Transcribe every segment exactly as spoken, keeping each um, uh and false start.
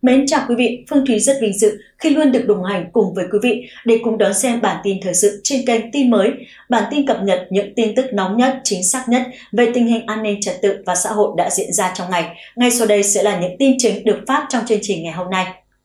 Mến chào quý vị, Phương Thúy rất vinh dự khi luôn được đồng hành cùng với quý vị để cùng đón xem bản tin thời sự trên kênh Tin Mới, bản tin cập nhật những tin tức nóng nhất, chính xác nhất về tình hình an ninh trật tự và xã hội đã diễn ra trong ngày. Ngay sau đây sẽ là những tin chính được phát trong chương trình ngày hôm nay.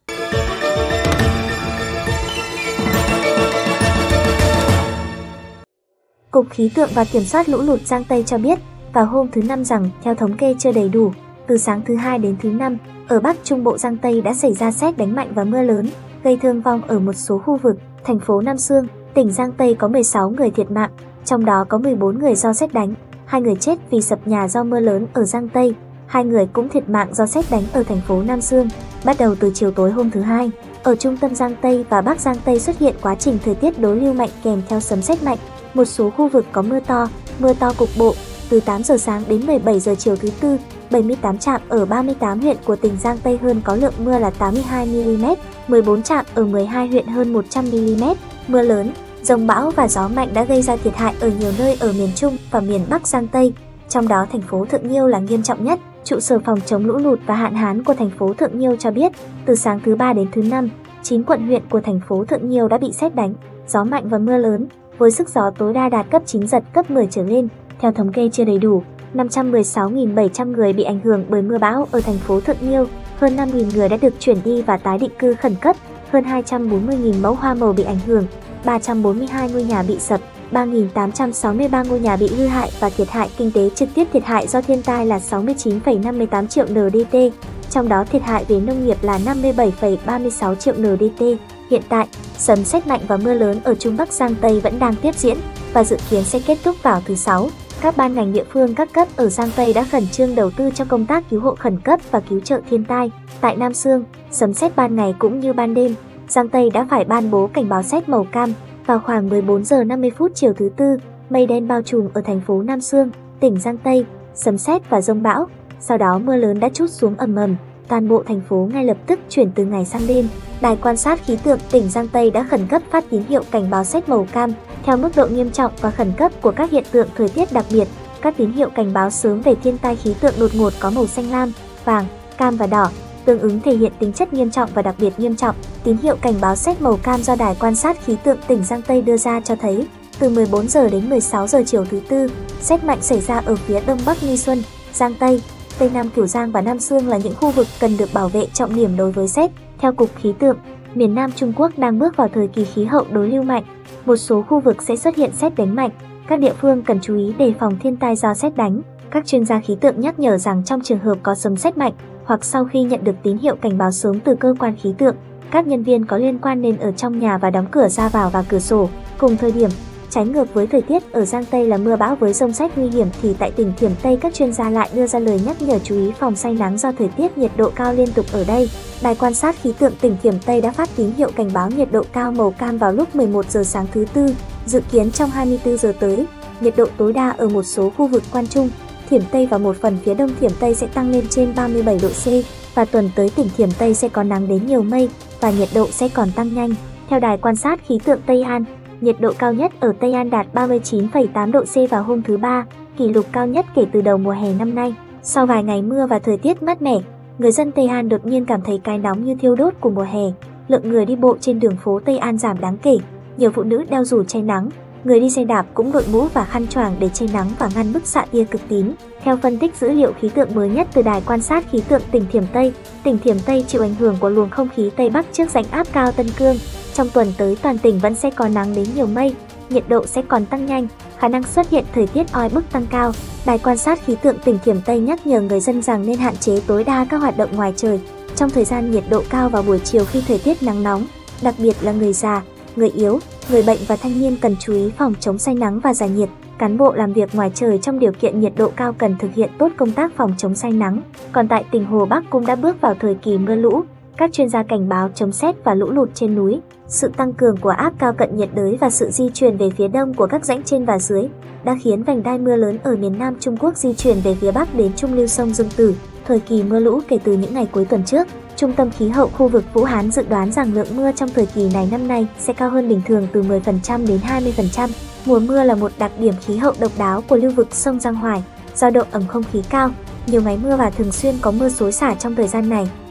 Cục Khí tượng và Kiểm soát Lũ lụt Giang Tây cho biết vào hôm thứ Năm rằng theo thống kê chưa đầy đủ, từ sáng thứ Hai đến thứ Năm, ở Bắc Trung Bộ Giang Tây đã xảy ra sét đánh mạnh và mưa lớn, gây thương vong ở một số khu vực. Thành phố Nam Xương, tỉnh Giang Tây có mười sáu người thiệt mạng, trong đó có mười bốn người do sét đánh, hai người chết vì sập nhà do mưa lớn ở Giang Tây, hai người cũng thiệt mạng do sét đánh ở thành phố Nam Xương. Bắt đầu từ chiều tối hôm thứ Hai, ở trung tâm Giang Tây và Bắc Giang Tây xuất hiện quá trình thời tiết đối lưu mạnh kèm theo sấm sét mạnh. Một số khu vực có mưa to, mưa to cục bộ. Từ tám giờ sáng đến mười bảy giờ chiều thứ Tư, bảy mươi tám trạm ở ba mươi tám huyện của tỉnh Giang Tây hơn có lượng mưa là tám mươi hai mi li mét, mười bốn trạm ở mười hai huyện hơn một trăm mi li mét. Mưa lớn, dông bão và gió mạnh đã gây ra thiệt hại ở nhiều nơi ở miền Trung và miền Bắc Giang Tây, trong đó thành phố Thượng Nhiêu là nghiêm trọng nhất. Trụ sở phòng chống lũ lụt và hạn hán của thành phố Thượng Nhiêu cho biết, từ sáng thứ Ba đến thứ Năm, chín quận huyện của thành phố Thượng Nhiêu đã bị sét đánh, gió mạnh và mưa lớn, với sức gió tối đa đạt cấp chín giật cấp mười trở lên. Theo thống kê chưa đầy đủ, năm trăm mười sáu nghìn bảy trăm người bị ảnh hưởng bởi mưa bão ở thành phố Thượng Nhiêu, hơn năm nghìn người đã được chuyển đi và tái định cư khẩn cấp, hơn hai trăm bốn mươi nghìn mẫu hoa màu bị ảnh hưởng, ba trăm bốn mươi hai ngôi nhà bị sập, ba nghìn tám trăm sáu mươi ba ngôi nhà bị hư hại và thiệt hại kinh tế trực tiếp thiệt hại do thiên tai là sáu mươi chín phẩy năm mươi tám triệu en đê tê, trong đó thiệt hại về nông nghiệp là năm mươi bảy phẩy ba mươi sáu triệu en đê tê. Hiện tại, sấm sét mạnh và mưa lớn ở Trung Bắc Giang Tây vẫn đang tiếp diễn và dự kiến sẽ kết thúc vào thứ Sáu. Các ban ngành địa phương các cấp ở Giang Tây đã khẩn trương đầu tư cho công tác cứu hộ khẩn cấp và cứu trợ thiên tai. Tại Nam Xương, sấm sét ban ngày cũng như ban đêm, Giang Tây đã phải ban bố cảnh báo sét màu cam. Vào khoảng mười bốn giờ năm mươi phút chiều thứ Tư, mây đen bao trùm ở thành phố Nam Xương, tỉnh Giang Tây, sấm sét và dông bão. Sau đó mưa lớn đã trút xuống ầm ầm, toàn bộ thành phố ngay lập tức chuyển từ ngày sang đêm. Đài quan sát khí tượng tỉnh Giang Tây đã khẩn cấp phát tín hiệu cảnh báo sét màu cam theo mức độ nghiêm trọng và khẩn cấp của các hiện tượng thời tiết đặc biệt. Các tín hiệu cảnh báo sớm về thiên tai khí tượng đột ngột có màu xanh lam, vàng, cam và đỏ, tương ứng thể hiện tính chất nghiêm trọng và đặc biệt nghiêm trọng. Tín hiệu cảnh báo sét màu cam do Đài quan sát khí tượng tỉnh Giang Tây đưa ra cho thấy, từ mười bốn giờ đến mười sáu giờ chiều thứ Tư, sét mạnh xảy ra ở phía đông bắc Nghi Xuân, Giang Tây, Tây Nam Cửu Giang và Nam Xương là những khu vực cần được bảo vệ trọng điểm đối với sét. Theo Cục Khí tượng, miền Nam Trung Quốc đang bước vào thời kỳ khí hậu đối lưu mạnh. Một số khu vực sẽ xuất hiện sét đánh mạnh, các địa phương cần chú ý đề phòng thiên tai do sét đánh. Các chuyên gia khí tượng nhắc nhở rằng trong trường hợp có sấm sét mạnh hoặc sau khi nhận được tín hiệu cảnh báo sớm từ cơ quan khí tượng, các nhân viên có liên quan nên ở trong nhà và đóng cửa ra vào và cửa sổ. Cùng thời điểm, trái ngược với thời tiết ở Giang Tây là mưa bão với dông sét nguy hiểm thì tại tỉnh Thiểm Tây các chuyên gia lại đưa ra lời nhắc nhở chú ý phòng say nắng do thời tiết nhiệt độ cao liên tục ở đây. Đài quan sát khí tượng tỉnh Thiểm Tây đã phát tín hiệu cảnh báo nhiệt độ cao màu cam vào lúc mười một giờ sáng thứ Tư. Dự kiến trong hai mươi tư giờ tới, nhiệt độ tối đa ở một số khu vực Quan Trung, Thiểm Tây và một phần phía đông Thiểm Tây sẽ tăng lên trên ba mươi bảy độ C, và tuần tới tỉnh Thiểm Tây sẽ có nắng đến nhiều mây và nhiệt độ sẽ còn tăng nhanh. Theo Đài quan sát khí tượng Tây An, nhiệt độ cao nhất ở Tây An đạt ba mươi chín phẩy tám độ C vào hôm thứ Ba, kỷ lục cao nhất kể từ đầu mùa hè năm nay. Sau vài ngày mưa và thời tiết mát mẻ, người dân Tây An đột nhiên cảm thấy cái nóng như thiêu đốt của mùa hè. Lượng người đi bộ trên đường phố Tây An giảm đáng kể. Nhiều phụ nữ đeo dù che nắng, người đi xe đạp cũng đội mũ và khăn choàng để che nắng và ngăn bức xạ tia cực tím. Theo phân tích dữ liệu khí tượng mới nhất từ Đài quan sát khí tượng tỉnh Thiểm Tây, tỉnh Thiểm Tây chịu ảnh hưởng của luồng không khí Tây Bắc trước rãnh áp cao Tân Cương. Trong tuần tới toàn tỉnh vẫn sẽ có nắng đến nhiều mây, nhiệt độ sẽ còn tăng nhanh, khả năng xuất hiện thời tiết oi bức tăng cao. Đài quan sát khí tượng tỉnh Thiểm Tây nhắc nhở người dân rằng nên hạn chế tối đa các hoạt động ngoài trời trong thời gian nhiệt độ cao vào buổi chiều khi thời tiết nắng nóng, đặc biệt là người già, người yếu, người bệnh và thanh niên cần chú ý phòng chống say nắng và giải nhiệt. Cán bộ làm việc ngoài trời trong điều kiện nhiệt độ cao cần thực hiện tốt công tác phòng chống say nắng. Còn tại tỉnh Hồ Bắc cũng đã bước vào thời kỳ mưa lũ. Các chuyên gia cảnh báo chống sét và lũ lụt trên núi. Sự tăng cường của áp cao cận nhiệt đới và sự di chuyển về phía đông của các rãnh trên và dưới đã khiến vành đai mưa lớn ở miền Nam Trung Quốc di chuyển về phía bắc đến trung lưu sông Dương Tử. Thời kỳ mưa lũ kể từ những ngày cuối tuần trước. Trung tâm khí hậu khu vực Vũ Hán dự đoán rằng lượng mưa trong thời kỳ này năm nay sẽ cao hơn bình thường từ mười phần trăm đến hai mươi phần trăm. Mùa mưa là một đặc điểm khí hậu độc đáo của lưu vực sông Giang Hoài, do độ ẩm không khí cao, nhiều ngày mưa và thường xuyên có mưa xối xả trong thời gian này.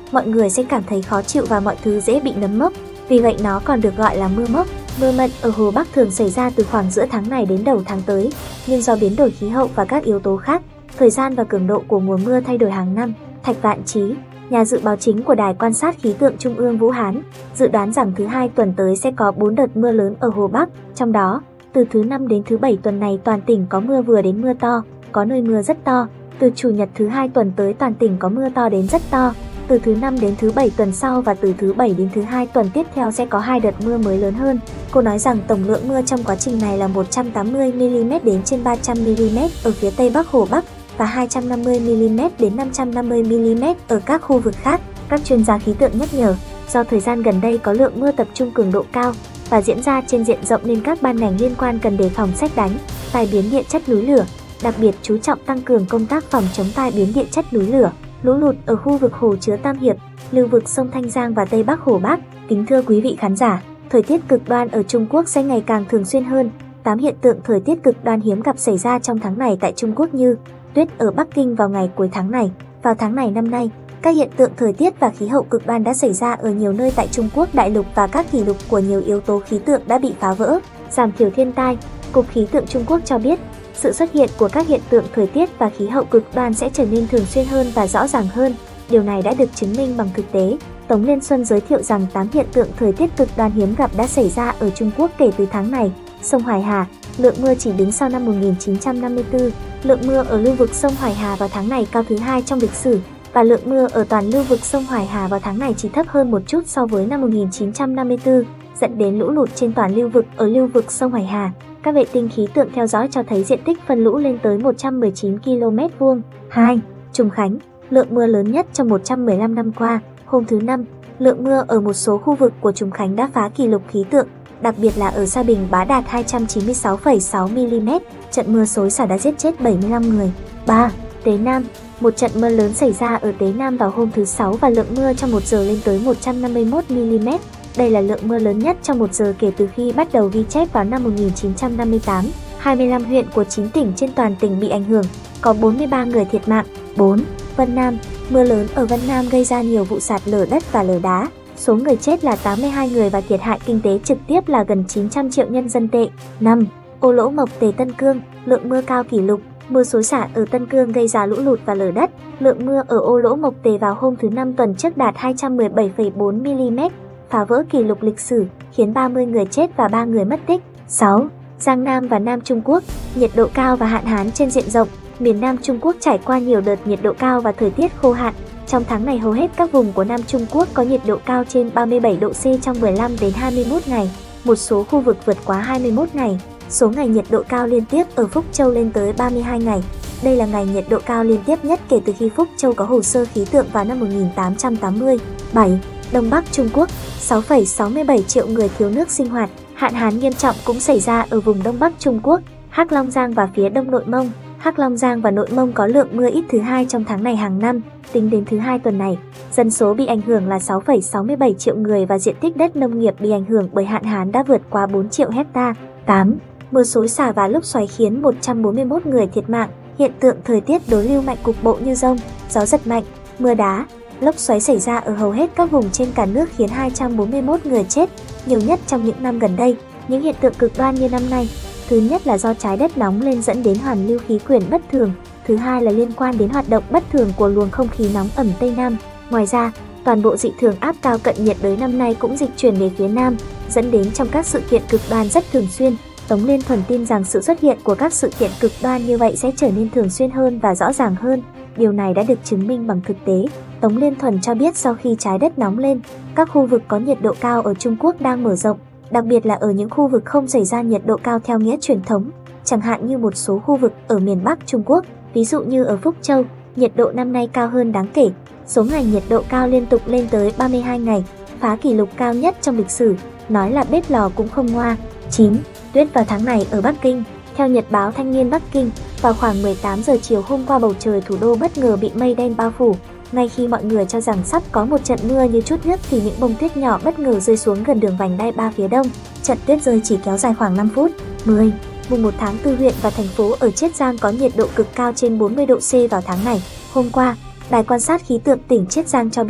mọi người sẽ cảm thấy khó chịu và mọi thứ dễ bị nấm mốc, vì vậy nó còn được gọi là mưa mốc. Mưa mận ở Hồ Bắc thường xảy ra từ khoảng giữa tháng này đến đầu tháng tới, nhưng do biến đổi khí hậu và các yếu tố khác, thời gian và cường độ của mùa mưa thay đổi hàng năm. Thạch Vạn Chí, nhà dự báo chính của Đài quan sát khí tượng Trung ương Vũ Hán, dự đoán rằng thứ hai tuần tới sẽ có bốn đợt mưa lớn ở Hồ Bắc, trong đó, từ thứ năm đến thứ bảy tuần này toàn tỉnh có mưa vừa đến mưa to, có nơi mưa rất to. Từ chủ nhật thứ hai tuần tới toàn tỉnh có mưa to đến rất to. Từ thứ năm đến thứ bảy tuần sau và từ thứ bảy đến thứ hai tuần tiếp theo sẽ có hai đợt mưa mới lớn hơn. Cô nói rằng tổng lượng mưa trong quá trình này là một trăm tám mươi mi-li-mét đến trên ba trăm mi-li-mét ở phía Tây Bắc Hồ Bắc và hai trăm năm mươi mi-li-mét đến năm trăm năm mươi mi-li-mét ở các khu vực khác. Các chuyên gia khí tượng nhắc nhở, do thời gian gần đây có lượng mưa tập trung cường độ cao và diễn ra trên diện rộng nên các ban ngành liên quan cần đề phòng sét đánh, tai biến điện chất núi lửa, đặc biệt chú trọng tăng cường công tác phòng chống tai biến điện chất núi lửa, lũ lụt ở khu vực hồ chứa Tam Hiệp, lưu vực sông Thanh Giang và Tây Bắc Hồ Bắc. Kính thưa quý vị khán giả, thời tiết cực đoan ở Trung Quốc sẽ ngày càng thường xuyên hơn. Tám hiện tượng thời tiết cực đoan hiếm gặp xảy ra trong tháng này tại Trung Quốc như tuyết ở Bắc Kinh vào ngày cuối tháng này. Vào tháng này năm nay, các hiện tượng thời tiết và khí hậu cực đoan đã xảy ra ở nhiều nơi tại Trung Quốc đại lục và các kỷ lục của nhiều yếu tố khí tượng đã bị phá vỡ. Giảm thiểu thiên tai, Cục Khí tượng Trung Quốc cho biết, sự xuất hiện của các hiện tượng thời tiết và khí hậu cực đoan sẽ trở nên thường xuyên hơn và rõ ràng hơn. Điều này đã được chứng minh bằng thực tế. Tống Liên Xuân giới thiệu rằng tám hiện tượng thời tiết cực đoan hiếm gặp đã xảy ra ở Trung Quốc kể từ tháng này. Sông Hoài Hà, lượng mưa chỉ đứng sau năm một nghìn chín trăm năm mươi tư. Lượng mưa ở lưu vực sông Hoài Hà vào tháng này cao thứ hai trong lịch sử, và lượng mưa ở toàn lưu vực sông Hoài Hà vào tháng này chỉ thấp hơn một chút so với năm một nghìn chín trăm năm mươi tư, dẫn đến lũ lụt trên toàn lưu vực ở lưu vực sông Hoài Hà. Các vệ tinh khí tượng theo dõi cho thấy diện tích phân lũ lên tới một trăm mười chín ki lô mét vuông. hai. Trùng Khánh, lượng mưa lớn nhất trong một trăm mười lăm năm qua. Hôm thứ Năm, lượng mưa ở một số khu vực của Trùng Khánh đã phá kỷ lục khí tượng, đặc biệt là ở Sa Bình Bá đạt hai trăm chín mươi sáu phẩy sáu mi-li-mét. Trận mưa xối xả đã giết chết bảy mươi lăm người. ba. Tế Nam, một trận mưa lớn xảy ra ở Tế Nam vào hôm thứ Sáu và lượng mưa trong một giờ lên tới một trăm năm mươi mốt mi-li-mét. Đây là lượng mưa lớn nhất trong một giờ kể từ khi bắt đầu ghi chép vào năm một nghìn chín trăm năm mươi tám. hai mươi lăm huyện của chín tỉnh trên toàn tỉnh bị ảnh hưởng, có bốn mươi ba người thiệt mạng. bốn. Vân Nam, mưa lớn ở Vân Nam gây ra nhiều vụ sạt lở đất và lở đá. Số người chết là tám mươi hai người và thiệt hại kinh tế trực tiếp là gần chín trăm triệu nhân dân tệ. năm. Ô Lỗ Mộc Tề Tân Cương, lượng mưa cao kỷ lục. Mưa xối xả ở Tân Cương gây ra lũ lụt và lở đất. Lượng mưa ở Ô Lỗ Mộc Tề vào hôm thứ Năm tuần trước đạt hai trăm mười bảy phẩy bốn mi-li-mét, phá vỡ kỷ lục lịch sử, khiến ba mươi người chết và ba người mất tích. sáu. Giang Nam và Nam Trung Quốc, nhiệt độ cao và hạn hán trên diện rộng. Miền Nam Trung Quốc trải qua nhiều đợt nhiệt độ cao và thời tiết khô hạn. Trong tháng này hầu hết các vùng của Nam Trung Quốc có nhiệt độ cao trên ba mươi bảy độ C trong mười lăm đến hai mươi mốt ngày, một số khu vực vượt quá hai mươi mốt ngày. Số ngày nhiệt độ cao liên tiếp ở Phúc Châu lên tới ba mươi hai ngày. Đây là ngày nhiệt độ cao liên tiếp nhất kể từ khi Phúc Châu có hồ sơ khí tượng vào năm một nghìn tám trăm tám mươi. bảy. Đông Bắc Trung Quốc, sáu phẩy sáu mươi bảy triệu người thiếu nước sinh hoạt. Hạn hán nghiêm trọng cũng xảy ra ở vùng Đông Bắc Trung Quốc, Hắc Long Giang và phía Đông Nội Mông. Hắc Long Giang và Nội Mông có lượng mưa ít thứ hai trong tháng này hàng năm. Tính đến thứ hai tuần này, dân số bị ảnh hưởng là sáu phẩy sáu mươi bảy triệu người và diện tích đất nông nghiệp bị ảnh hưởng bởi hạn hán đã vượt quá bốn triệu hecta. tám. Mưa xối xả và lốc xoáy khiến một trăm bốn mươi mốt người thiệt mạng. Hiện tượng thời tiết đối lưu mạnh cục bộ như dông, gió giật mạnh, mưa đá, lốc xoáy xảy ra ở hầu hết các vùng trên cả nước khiến hai trăm bốn mươi mốt người chết, nhiều nhất trong những năm gần đây. Những hiện tượng cực đoan như năm nay, thứ nhất là do trái đất nóng lên dẫn đến hoàn lưu khí quyển bất thường, thứ hai là liên quan đến hoạt động bất thường của luồng không khí nóng ẩm Tây Nam. Ngoài ra, toàn bộ dị thường áp cao cận nhiệt đới năm nay cũng dịch chuyển về phía Nam, dẫn đến trong các sự kiện cực đoan rất thường xuyên. Tống Liên Thuần tin rằng sự xuất hiện của các sự kiện cực đoan như vậy sẽ trở nên thường xuyên hơn và rõ ràng hơn. Điều này đã được chứng minh bằng thực tế. Tống Liên Thuần cho biết sau khi trái đất nóng lên, các khu vực có nhiệt độ cao ở Trung Quốc đang mở rộng, đặc biệt là ở những khu vực không xảy ra nhiệt độ cao theo nghĩa truyền thống, chẳng hạn như một số khu vực ở miền Bắc Trung Quốc, ví dụ như ở Phúc Châu, nhiệt độ năm nay cao hơn đáng kể. Số ngày nhiệt độ cao liên tục lên tới ba mươi hai ngày, phá kỷ lục cao nhất trong lịch sử, nói là bếp lò cũng không ngoa. chín. Tuyết vào tháng này ở Bắc Kinh. Theo Nhật báo Thanh niên Bắc Kinh, vào khoảng mười tám giờ chiều hôm qua bầu trời thủ đô bất ngờ bị mây đen bao phủ. Ngay khi mọi người cho rằng sắp có một trận mưa như trút nước thì những bông tuyết nhỏ bất ngờ rơi xuống gần đường vành đai ba phía đông. Trận tuyết rơi chỉ kéo dài khoảng năm phút. mười. Mùng một tháng tư huyện và thành phố ở Chiết Giang có nhiệt độ cực cao trên bốn mươi độ C vào tháng này. Hôm qua, Đài quan sát khí tượng tỉnh Chiết Giang cho biết,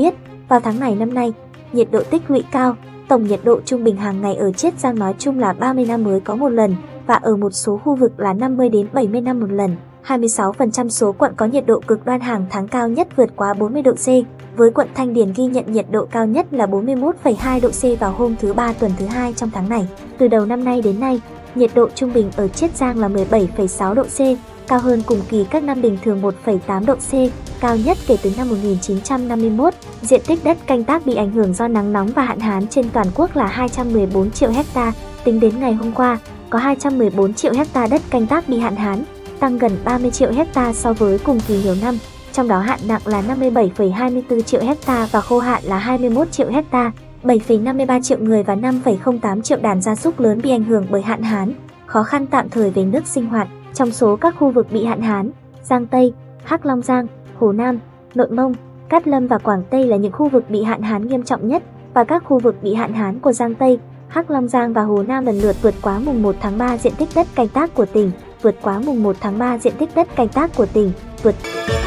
Vào tháng này năm nay, nhiệt độ tích lũy cao, tổng nhiệt độ trung bình hàng ngày ở Chiết Giang nói chung là ba mươi năm mới có một lần và ở một số khu vực là năm mươi đến bảy mươi năm một lần. hai mươi sáu phần trăm số quận có nhiệt độ cực đoan hàng tháng cao nhất vượt quá bốn mươi độ C, với quận Thanh Điền ghi nhận nhiệt độ cao nhất là bốn mươi mốt phẩy hai độ C vào hôm thứ Ba tuần thứ hai trong tháng này. Từ đầu năm nay đến nay, nhiệt độ trung bình ở Chiết Giang là mười bảy phẩy sáu độ C, cao hơn cùng kỳ các năm bình thường một phẩy tám độ C, cao nhất kể từ năm một nghìn chín trăm năm mươi mốt. Diện tích đất canh tác bị ảnh hưởng do nắng nóng và hạn hán trên toàn quốc là hai trăm mười bốn triệu ha. Tính đến ngày hôm qua, có hai trăm mười bốn triệu ha đất canh tác bị hạn hán, tăng gần ba mươi triệu ha so với cùng kỳ nhiều năm. Trong đó hạn nặng là năm mươi bảy phẩy hai mươi tư triệu ha và khô hạn là hai mươi mốt triệu ha. bảy phẩy năm mươi ba triệu người và năm phẩy không tám triệu đàn gia súc lớn bị ảnh hưởng bởi hạn hán, khó khăn tạm thời về nước sinh hoạt. Trong số các khu vực bị hạn hán, Giang Tây, Hắc Long Giang, Hồ Nam, Nội Mông, Cát Lâm và Quảng Tây là những khu vực bị hạn hán nghiêm trọng nhất, và các khu vực bị hạn hán của Giang Tây, Hắc Long Giang và Hồ Nam lần lượt vượt quá mùng một tháng ba diện tích đất canh tác của tỉnh, vượt quá mùng một tháng ba diện tích đất canh tác của tỉnh, vượt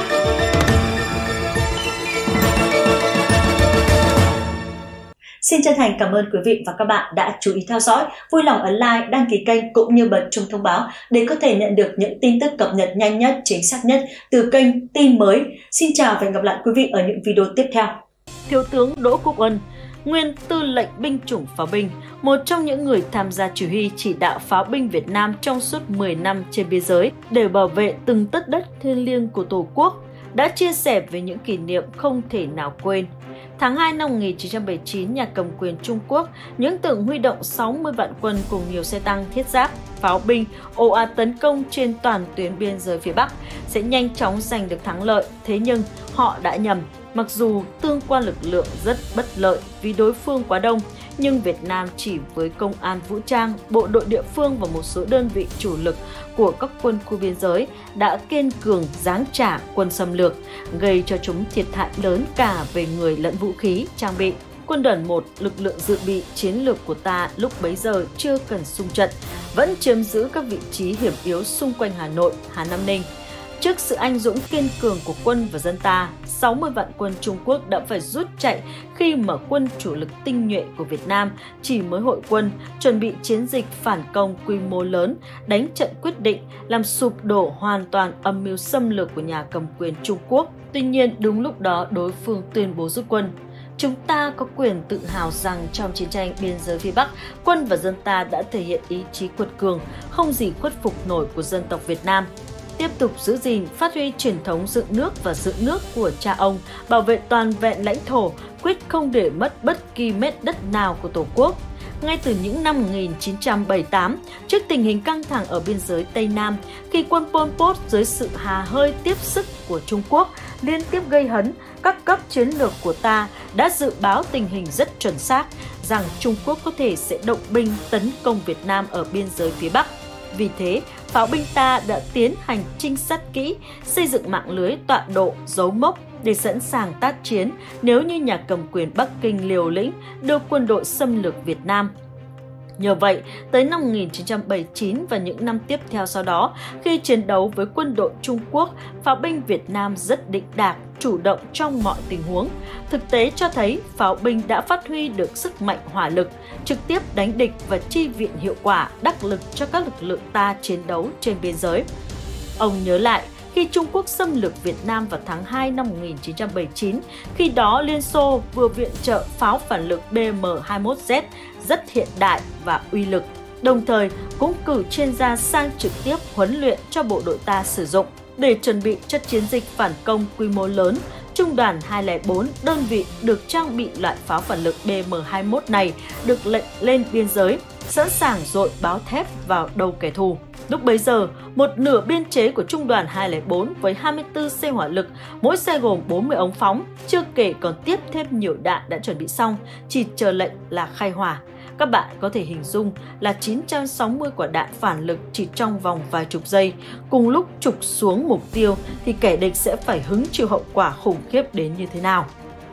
Xin chân thành cảm ơn quý vị và các bạn đã chú ý theo dõi, vui lòng ấn like, đăng ký kênh cũng như bật chuông thông báo để có thể nhận được những tin tức cập nhật nhanh nhất, chính xác nhất từ kênh Tin Mới. Xin chào và hẹn gặp lại quý vị ở những video tiếp theo. Thiếu tướng Đỗ Quốc Ân, nguyên tư lệnh binh chủng pháo binh, một trong những người tham gia chỉ huy chỉ đạo pháo binh Việt Nam trong suốt mười năm trên biên giới để bảo vệ từng tấc đất thiêng liêng của Tổ quốc, đã chia sẻ về những kỷ niệm không thể nào quên. Tháng hai năm một nghìn chín trăm bảy mươi chín, nhà cầm quyền Trung Quốc những tưởng huy động sáu mươi vạn quân cùng nhiều xe tăng, thiết giáp, pháo binh ồ ạt tấn công trên toàn tuyến biên giới phía Bắc sẽ nhanh chóng giành được thắng lợi. Thế nhưng họ đã nhầm. Mặc dù tương quan lực lượng rất bất lợi vì đối phương quá đông, nhưng Việt Nam chỉ với công an vũ trang, bộ đội địa phương và một số đơn vị chủ lực của các quân khu biên giới đã kiên cường giáng trả quân xâm lược, gây cho chúng thiệt hại lớn cả về người lẫn vũ khí, trang bị. Quân đoàn một, lực lượng dự bị chiến lược của ta lúc bấy giờ chưa cần xung trận, vẫn chiếm giữ các vị trí hiểm yếu xung quanh Hà Nội, Hà Nam Ninh. Trước sự anh dũng kiên cường của quân và dân ta, sáu mươi vạn quân Trung Quốc đã phải rút chạy khi mà quân chủ lực tinh nhuệ của Việt Nam chỉ mới hội quân, chuẩn bị chiến dịch phản công quy mô lớn, đánh trận quyết định, làm sụp đổ hoàn toàn âm mưu xâm lược của nhà cầm quyền Trung Quốc. Tuy nhiên, đúng lúc đó đối phương tuyên bố rút quân. Chúng ta có quyền tự hào rằng trong chiến tranh biên giới phía Bắc, quân và dân ta đã thể hiện ý chí quật cường, không gì khuất phục nổi của dân tộc Việt Nam. Tiếp tục giữ gìn, phát huy truyền thống dựng nước và giữ nước của cha ông, bảo vệ toàn vẹn lãnh thổ, quyết không để mất bất kỳ mét đất nào của Tổ quốc. Ngay từ những năm một nghìn chín trăm bảy mươi tám, trước tình hình căng thẳng ở biên giới Tây Nam, khi quân Pol Pot dưới sự hà hơi tiếp sức của Trung Quốc liên tiếp gây hấn, các cấp chiến lược của ta đã dự báo tình hình rất chuẩn xác rằng Trung Quốc có thể sẽ động binh tấn công Việt Nam ở biên giới phía Bắc. Vì thế, pháo binh ta đã tiến hành trinh sát kỹ, xây dựng mạng lưới tọa độ, dấu mốc để sẵn sàng tác chiến nếu như nhà cầm quyền Bắc Kinh liều lĩnh đưa quân đội xâm lược Việt Nam. Nhờ vậy, tới năm một nghìn chín trăm bảy mươi chín và những năm tiếp theo sau đó, khi chiến đấu với quân đội Trung Quốc, pháo binh Việt Nam rất định đạc, chủ động trong mọi tình huống. Thực tế cho thấy pháo binh đã phát huy được sức mạnh hỏa lực, trực tiếp đánh địch và chi viện hiệu quả đắc lực cho các lực lượng ta chiến đấu trên biên giới. Ông nhớ lại, khi Trung Quốc xâm lược Việt Nam vào tháng hai năm một nghìn chín trăm bảy mươi chín, khi đó Liên Xô vừa viện trợ pháo phản lực B M hai mươi mốt Z rất hiện đại và uy lực, đồng thời cũng cử chuyên gia sang trực tiếp huấn luyện cho bộ đội ta sử dụng. Để chuẩn bị cho chiến dịch phản công quy mô lớn, Trung đoàn hai không bốn, đơn vị được trang bị loại pháo phản lực B M hai mươi mốt này, được lệnh lên biên giới, sẵn sàng dội báo thép vào đầu kẻ thù. Lúc bấy giờ, một nửa biên chế của Trung đoàn hai không bốn với hai mươi tư xe hỏa lực, mỗi xe gồm bốn mươi ống phóng, chưa kể còn tiếp thêm nhiều đạn đã chuẩn bị xong, chỉ chờ lệnh là khai hỏa. Các bạn có thể hình dung là chín trăm sáu mươi quả đạn phản lực chỉ trong vòng vài chục giây. Cùng lúc trục xuống mục tiêu thì kẻ địch sẽ phải hứng chịu hậu quả khủng khiếp đến như thế nào.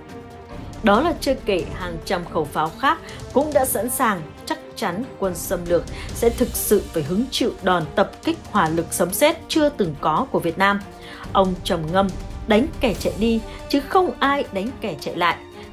Đó là chưa kể hàng trăm khẩu pháo khác cũng đã sẵn sàng, chắc chắn quân xâm lược sẽ thực sự phải hứng chịu đòn tập kích hỏa lực sấm sét chưa từng có của Việt Nam. Ông trầm ngâm, đánh kẻ chạy đi chứ không ai đánh kẻ chạy lại.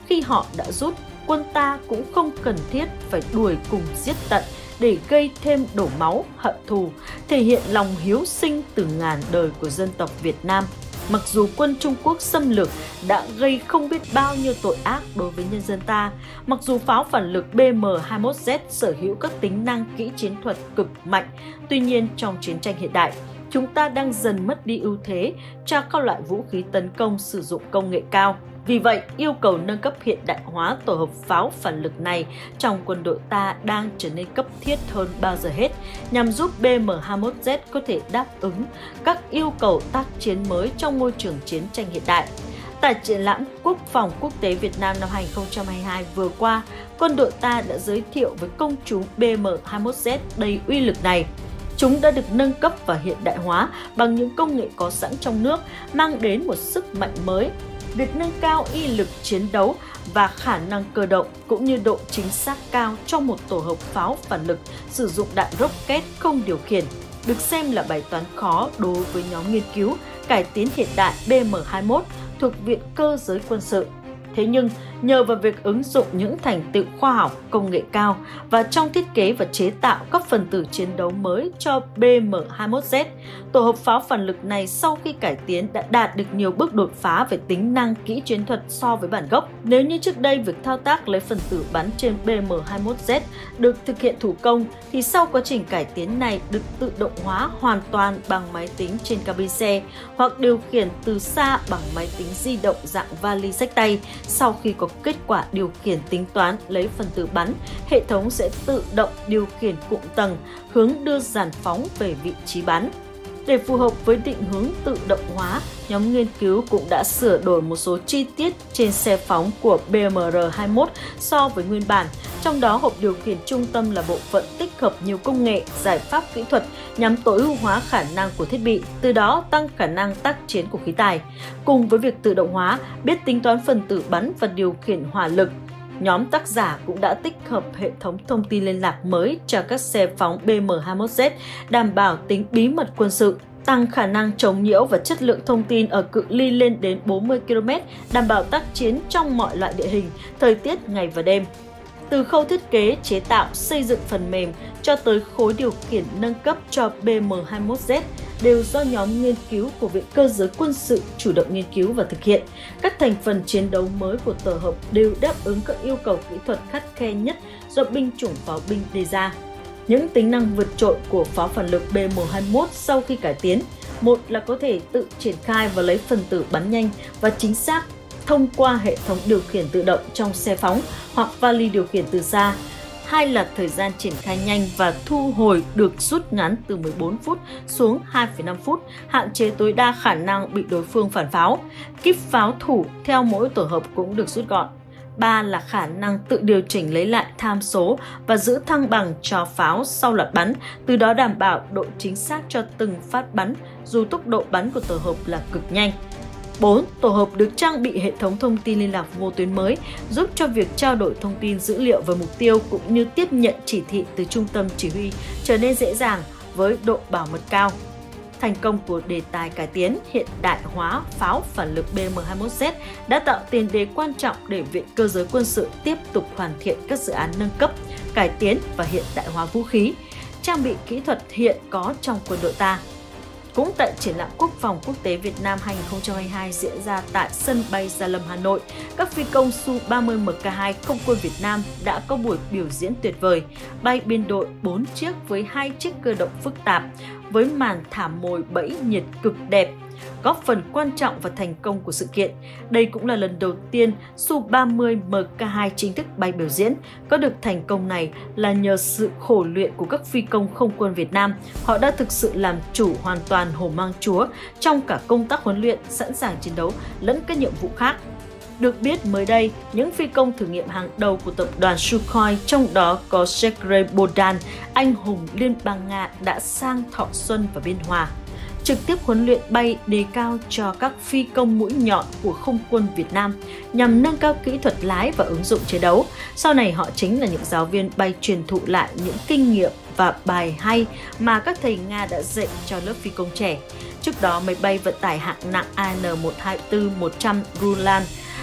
khi họ đã rút, quân ta cũng không cần thiết phải đuổi cùng giết tận để gây thêm đổ máu, hận thù, thể hiện lòng hiếu sinh từ ngàn đời của dân tộc Việt Nam. Mặc dù quân Trung Quốc xâm lược đã gây không biết bao nhiêu tội ác đối với nhân dân ta, mặc dù pháo phản lực B M hai mươi mốt Z sở hữu các tính năng kỹ chiến thuật cực mạnh, tuy nhiên trong chiến tranh hiện đại, chúng ta đang dần mất đi ưu thế cho các loại vũ khí tấn công sử dụng công nghệ cao. Vì vậy, yêu cầu nâng cấp hiện đại hóa tổ hợp pháo phản lực này trong quân đội ta đang trở nên cấp thiết hơn bao giờ hết, nhằm giúp B M hai mươi mốt Z có thể đáp ứng các yêu cầu tác chiến mới trong môi trường chiến tranh hiện đại. Tại triển lãm Quốc phòng quốc tế Việt Nam năm hai nghìn không trăm hai mươi hai vừa qua, quân đội ta đã giới thiệu với công chúng B M hai mươi mốt Z đầy uy lực này. Chúng đã được nâng cấp và hiện đại hóa bằng những công nghệ có sẵn trong nước, mang đến một sức mạnh mới. Việc nâng cao uy lực chiến đấu và khả năng cơ động cũng như độ chính xác cao cho một tổ hợp pháo phản lực sử dụng đạn rocket không điều khiển được xem là bài toán khó đối với nhóm nghiên cứu cải tiến hiện đại B M hai mươi mốt thuộc Viện Cơ giới Quân sự. Thế nhưng, nhờ vào việc ứng dụng những thành tựu khoa học, công nghệ cao và trong thiết kế và chế tạo các phần tử chiến đấu mới cho B M hai mươi mốt Z, tổ hợp pháo phản lực này sau khi cải tiến đã đạt được nhiều bước đột phá về tính năng kỹ chiến thuật so với bản gốc. Nếu như trước đây việc thao tác lấy phần tử bắn trên B M hai mươi mốt Z được thực hiện thủ công, thì sau quá trình cải tiến này được tự động hóa hoàn toàn bằng máy tính trên cabin xe hoặc điều khiển từ xa bằng máy tính di động dạng vali xách tay. Sau khi có kết quả điều khiển tính toán lấy phần tử bắn, hệ thống sẽ tự động điều khiển cụm tầng, hướng đưa dàn phóng về vị trí bắn. Để phù hợp với định hướng tự động hóa, nhóm nghiên cứu cũng đã sửa đổi một số chi tiết trên xe phóng của B M R hai mươi mốt so với nguyên bản. Trong đó, hộp điều khiển trung tâm là bộ phận tích hợp nhiều công nghệ, giải pháp kỹ thuật nhằm tối ưu hóa khả năng của thiết bị, từ đó tăng khả năng tác chiến của khí tài. Cùng với việc tự động hóa, biết tính toán phần tử bắn và điều khiển hỏa lực, nhóm tác giả cũng đã tích hợp hệ thống thông tin liên lạc mới cho các xe phóng B M hai mươi mốt Z, đảm bảo tính bí mật quân sự, tăng khả năng chống nhiễu và chất lượng thông tin ở cự ly lên đến bốn mươi ki lô mét, đảm bảo tác chiến trong mọi loại địa hình, thời tiết ngày và đêm. Từ khâu thiết kế, chế tạo, xây dựng phần mềm cho tới khối điều khiển nâng cấp cho B M hai mươi mốt Z đều do nhóm nghiên cứu của Viện Cơ giới Quân sự chủ động nghiên cứu và thực hiện. Các thành phần chiến đấu mới của tổ hợp đều đáp ứng các yêu cầu kỹ thuật khắt khe nhất do binh chủng pháo binh đề ra. Những tính năng vượt trội của pháo phản lực B M hai mươi mốt sau khi cải tiến, một là có thể tự triển khai và lấy phần tử bắn nhanh và chính xác thông qua hệ thống điều khiển tự động trong xe phóng hoặc vali điều khiển từ xa. Hai là thời gian triển khai nhanh và thu hồi được rút ngắn từ mười bốn phút xuống hai phẩy năm phút, hạn chế tối đa khả năng bị đối phương phản pháo. Kíp pháo thủ theo mỗi tổ hợp cũng được rút gọn. Ba là khả năng tự điều chỉnh lấy lại tham số và giữ thăng bằng cho pháo sau loạt bắn, từ đó đảm bảo độ chính xác cho từng phát bắn dù tốc độ bắn của tổ hợp là cực nhanh. bốn. Tổ hợp được trang bị hệ thống thông tin liên lạc vô tuyến mới, giúp cho việc trao đổi thông tin dữ liệu về mục tiêu cũng như tiếp nhận chỉ thị từ trung tâm chỉ huy trở nên dễ dàng với độ bảo mật cao. Thành công của đề tài cải tiến hiện đại hóa pháo phản lực B M hai mươi mốt Z đã tạo tiền đề quan trọng để Viện Cơ giới Quân sự tiếp tục hoàn thiện các dự án nâng cấp, cải tiến và hiện đại hóa vũ khí, trang bị kỹ thuật hiện có trong quân đội ta. Cũng tại triển lãm Quốc phòng quốc tế Việt Nam hai nghìn không trăm hai mươi hai diễn ra tại sân bay Gia Lâm, Hà Nội, các phi công Su ba mươi M K hai không quân Việt Nam đã có buổi biểu diễn tuyệt vời, bay biên đội bốn chiếc với hai chiếc cơ động phức tạp, với màn thả mồi bẫy nhiệt cực đẹp, góp phần quan trọng vào thành công của sự kiện. Đây cũng là lần đầu tiên Su ba mươi M K hai chính thức bay biểu diễn. Có được thành công này là nhờ sự khổ luyện của các phi công không quân Việt Nam. Họ đã thực sự làm chủ hoàn toàn hổ mang chúa trong cả công tác huấn luyện, sẵn sàng chiến đấu lẫn các nhiệm vụ khác. Được biết mới đây, những phi công thử nghiệm hàng đầu của tập đoàn Sukhoi, trong đó có Sergei Bodan, anh hùng Liên bang Nga đã sang Thọ Xuân và Biên Hòa, trực tiếp huấn luyện bay đề cao cho các phi công mũi nhọn của không quân Việt Nam nhằm nâng cao kỹ thuật lái và ứng dụng chiến đấu. Sau này họ chính là những giáo viên bay truyền thụ lại những kinh nghiệm và bài hay mà các thầy Nga đã dạy cho lớp phi công trẻ. Trước đó, máy bay vận tải hạng nặng A N một hai tư một trăm Rulan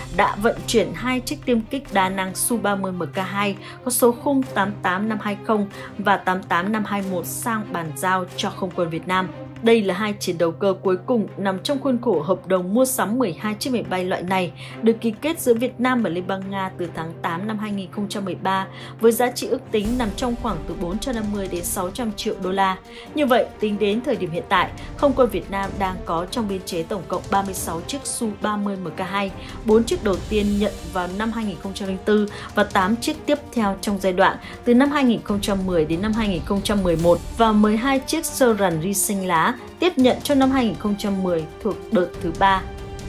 đã vận chuyển hai chiếc tiêm kích đa năng Su ba mươi M K hai có số khung tám tám năm hai không và tám tám năm hai mốt sang bàn giao cho Không quân Việt Nam. Đây là hai chiến đấu cơ cuối cùng nằm trong khuôn khổ hợp đồng mua sắm mười hai chiếc máy bay loại này được ký kết giữa Việt Nam và Liên bang Nga từ tháng tám năm hai nghìn không trăm mười ba với giá trị ước tính nằm trong khoảng từ bốn trăm năm mươi đến sáu trăm triệu đô la. Như vậy, tính đến thời điểm hiện tại, Không quân Việt Nam đang có trong biên chế tổng cộng ba mươi sáu chiếc Su ba mươi M K hai, bốn chiếc đầu tiên nhận vào năm hai nghìn không trăm lẻ bốn và tám chiếc tiếp theo trong giai đoạn từ năm hai nghìn không trăm mười đến năm hai nghìn không trăm mười một và mười hai chiếc Soran xanh lá tiếp nhận trong năm hai nghìn không trăm mười thuộc đợt thứ ba.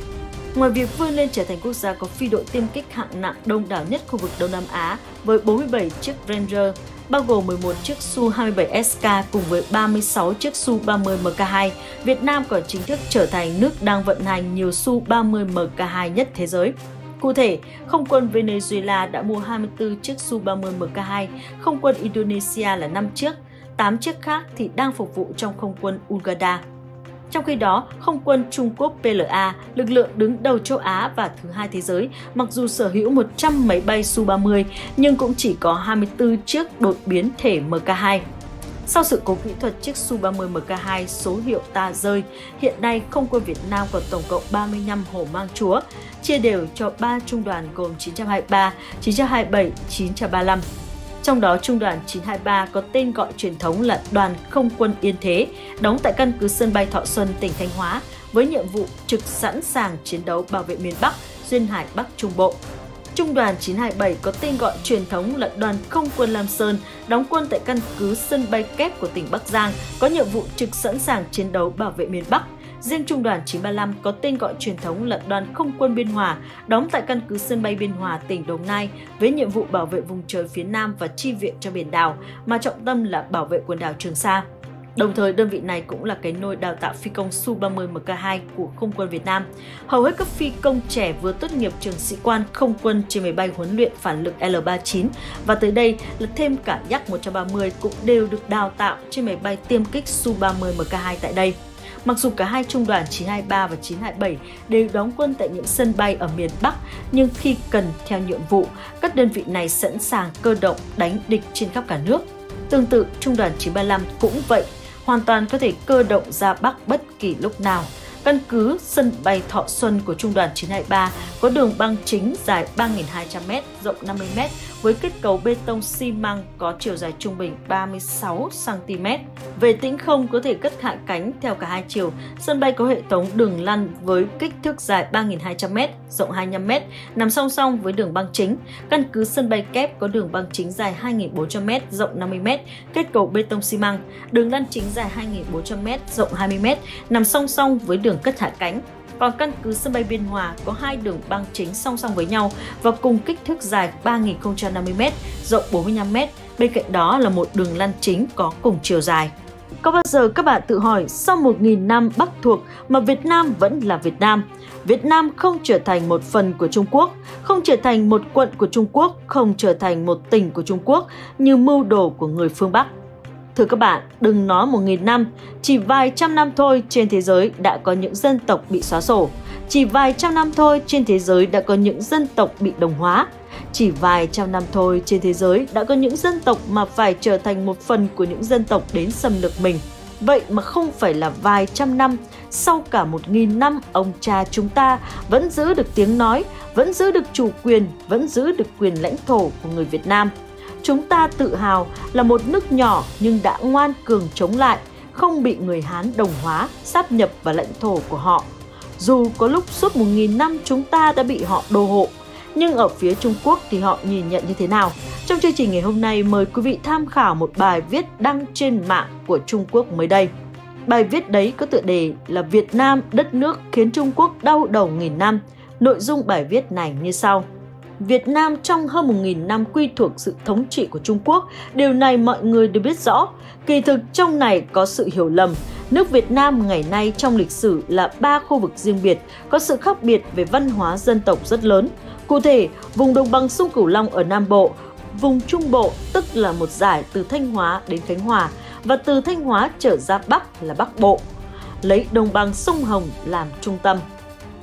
Ngoài việc vươn lên trở thành quốc gia có phi đội tiêm kích hạng nặng đông đảo nhất khu vực Đông Nam Á với bốn mươi bảy chiếc Ranger, bao gồm mười một chiếc Su hai mươi bảy S K cùng với ba mươi sáu chiếc Su ba mươi M K hai, Việt Nam còn chính thức trở thành nước đang vận hành nhiều Su ba mươi M K hai nhất thế giới. Cụ thể, Không quân Venezuela đã mua hai mươi tư chiếc Su ba mươi M K hai, Không quân Indonesia là năm chiếc, tám chiếc khác thì đang phục vụ trong Không quân Uganda. Trong khi đó, Không quân Trung Quốc P L A, lực lượng đứng đầu châu Á và thứ hai thế giới, mặc dù sở hữu một trăm máy bay Su ba mươi nhưng cũng chỉ có hai mươi tư chiếc đột biến thể M K hai. Sau sự cố kỹ thuật chiếc Su ba mươi M K hai số hiệu ta rơi, hiện nay Không quân Việt Nam có tổng cộng ba mươi lăm hổ mang chúa, chia đều cho ba trung đoàn gồm chín trăm hai mươi ba, chín trăm hai mươi bảy, chín trăm ba mươi lăm. Trong đó, Trung đoàn chín hai ba có tên gọi truyền thống là Đoàn Không quân Yên Thế, đóng tại căn cứ sân bay Thọ Xuân, tỉnh Thanh Hóa, với nhiệm vụ trực sẵn sàng chiến đấu bảo vệ miền Bắc, duyên hải Bắc Trung Bộ. Trung đoàn chín hai bảy có tên gọi truyền thống là Đoàn Không quân Lam Sơn, đóng quân tại căn cứ sân bay Kép của tỉnh Bắc Giang, có nhiệm vụ trực sẵn sàng chiến đấu bảo vệ miền Bắc. Riêng Trung đoàn chín ba lăm có tên gọi truyền thống là Đoàn Không quân Biên Hòa, đóng tại căn cứ sân bay Biên Hòa, tỉnh Đồng Nai, với nhiệm vụ bảo vệ vùng trời phía Nam và chi viện cho biển đảo, mà trọng tâm là bảo vệ quần đảo Trường Sa. Đồng thời, đơn vị này cũng là cái nôi đào tạo phi công Su ba mươi M K hai của Không quân Việt Nam. Hầu hết các phi công trẻ vừa tốt nghiệp trường sĩ quan không quân trên máy bay huấn luyện phản lực L ba mươi chín và tới đây là thêm cả Yak một trăm ba mươi cũng đều được đào tạo trên máy bay tiêm kích Su ba mươi M K hai tại đây. Mặc dù cả hai trung đoàn chín hai ba và chín hai bảy đều đóng quân tại những sân bay ở miền Bắc, nhưng khi cần theo nhiệm vụ, các đơn vị này sẵn sàng cơ động đánh địch trên khắp cả nước. Tương tự, trung đoàn chín ba lăm cũng vậy, hoàn toàn có thể cơ động ra Bắc bất kỳ lúc nào. Căn cứ sân bay Thọ Xuân của Trung đoàn chín hai ba có đường băng chính dài ba nghìn hai trăm mét, rộng năm mươi mét với kết cấu bê tông xi măng có chiều dài trung bình ba mươi sáu xăng ti mét. Về tĩnh không có thể cất hạ cánh theo cả hai chiều. Sân bay có hệ thống đường lăn với kích thước dài ba nghìn hai trăm mét, rộng hai mươi lăm mét, nằm song song với đường băng chính. Căn cứ sân bay Kép có đường băng chính dài hai nghìn bốn trăm mét, rộng năm mươi mét, kết cấu bê tông xi măng. Đường lăn chính dài hai nghìn bốn trăm mét, rộng hai mươi mét, nằm song song với đường cất hạ cánh. Còn căn cứ sân bay Biên Hòa có hai đường băng chính song song với nhau và cùng kích thước dài ba nghìn không trăm năm mươi mét, rộng bốn mươi lăm mét. Bên cạnh đó là một đường lăn chính có cùng chiều dài. Có bao giờ các bạn tự hỏi sau một nghìn năm Bắc thuộc mà Việt Nam vẫn là Việt Nam? Việt Nam không trở thành một phần của Trung Quốc, không trở thành một quận của Trung Quốc, không trở thành một tỉnh của Trung Quốc như mưu đồ của người phương Bắc. Thưa các bạn, đừng nói một nghìn năm, chỉ vài trăm năm thôi trên thế giới đã có những dân tộc bị xóa sổ. Chỉ vài trăm năm thôi trên thế giới đã có những dân tộc bị đồng hóa. Chỉ vài trăm năm thôi trên thế giới đã có những dân tộc mà phải trở thành một phần của những dân tộc đến xâm lược mình. Vậy mà không phải là vài trăm năm, sau cả một nghìn năm ông cha chúng ta vẫn giữ được tiếng nói, vẫn giữ được chủ quyền, vẫn giữ được quyền lãnh thổ của người Việt Nam. Chúng ta tự hào là một nước nhỏ nhưng đã ngoan cường chống lại, không bị người Hán đồng hóa, sáp nhập vào lãnh thổ của họ. Dù có lúc suốt một nghìn năm chúng ta đã bị họ đô hộ, nhưng ở phía Trung Quốc thì họ nhìn nhận như thế nào? Trong chương trình ngày hôm nay, mời quý vị tham khảo một bài viết đăng trên mạng của Trung Quốc mới đây. Bài viết đấy có tựa đề là Việt Nam, đất nước khiến Trung Quốc đau đầu nghìn năm. Nội dung bài viết này như sau. Việt Nam trong hơn một nghìn năm quy thuộc sự thống trị của Trung Quốc, điều này mọi người đều biết rõ. Kỳ thực trong này có sự hiểu lầm. Nước Việt Nam ngày nay trong lịch sử là ba khu vực riêng biệt, có sự khác biệt về văn hóa dân tộc rất lớn. Cụ thể, vùng đồng bằng sông Cửu Long ở Nam Bộ, vùng Trung Bộ tức là một dải từ Thanh Hóa đến Khánh Hòa và từ Thanh Hóa trở ra Bắc là Bắc Bộ, lấy đồng bằng sông Hồng làm trung tâm.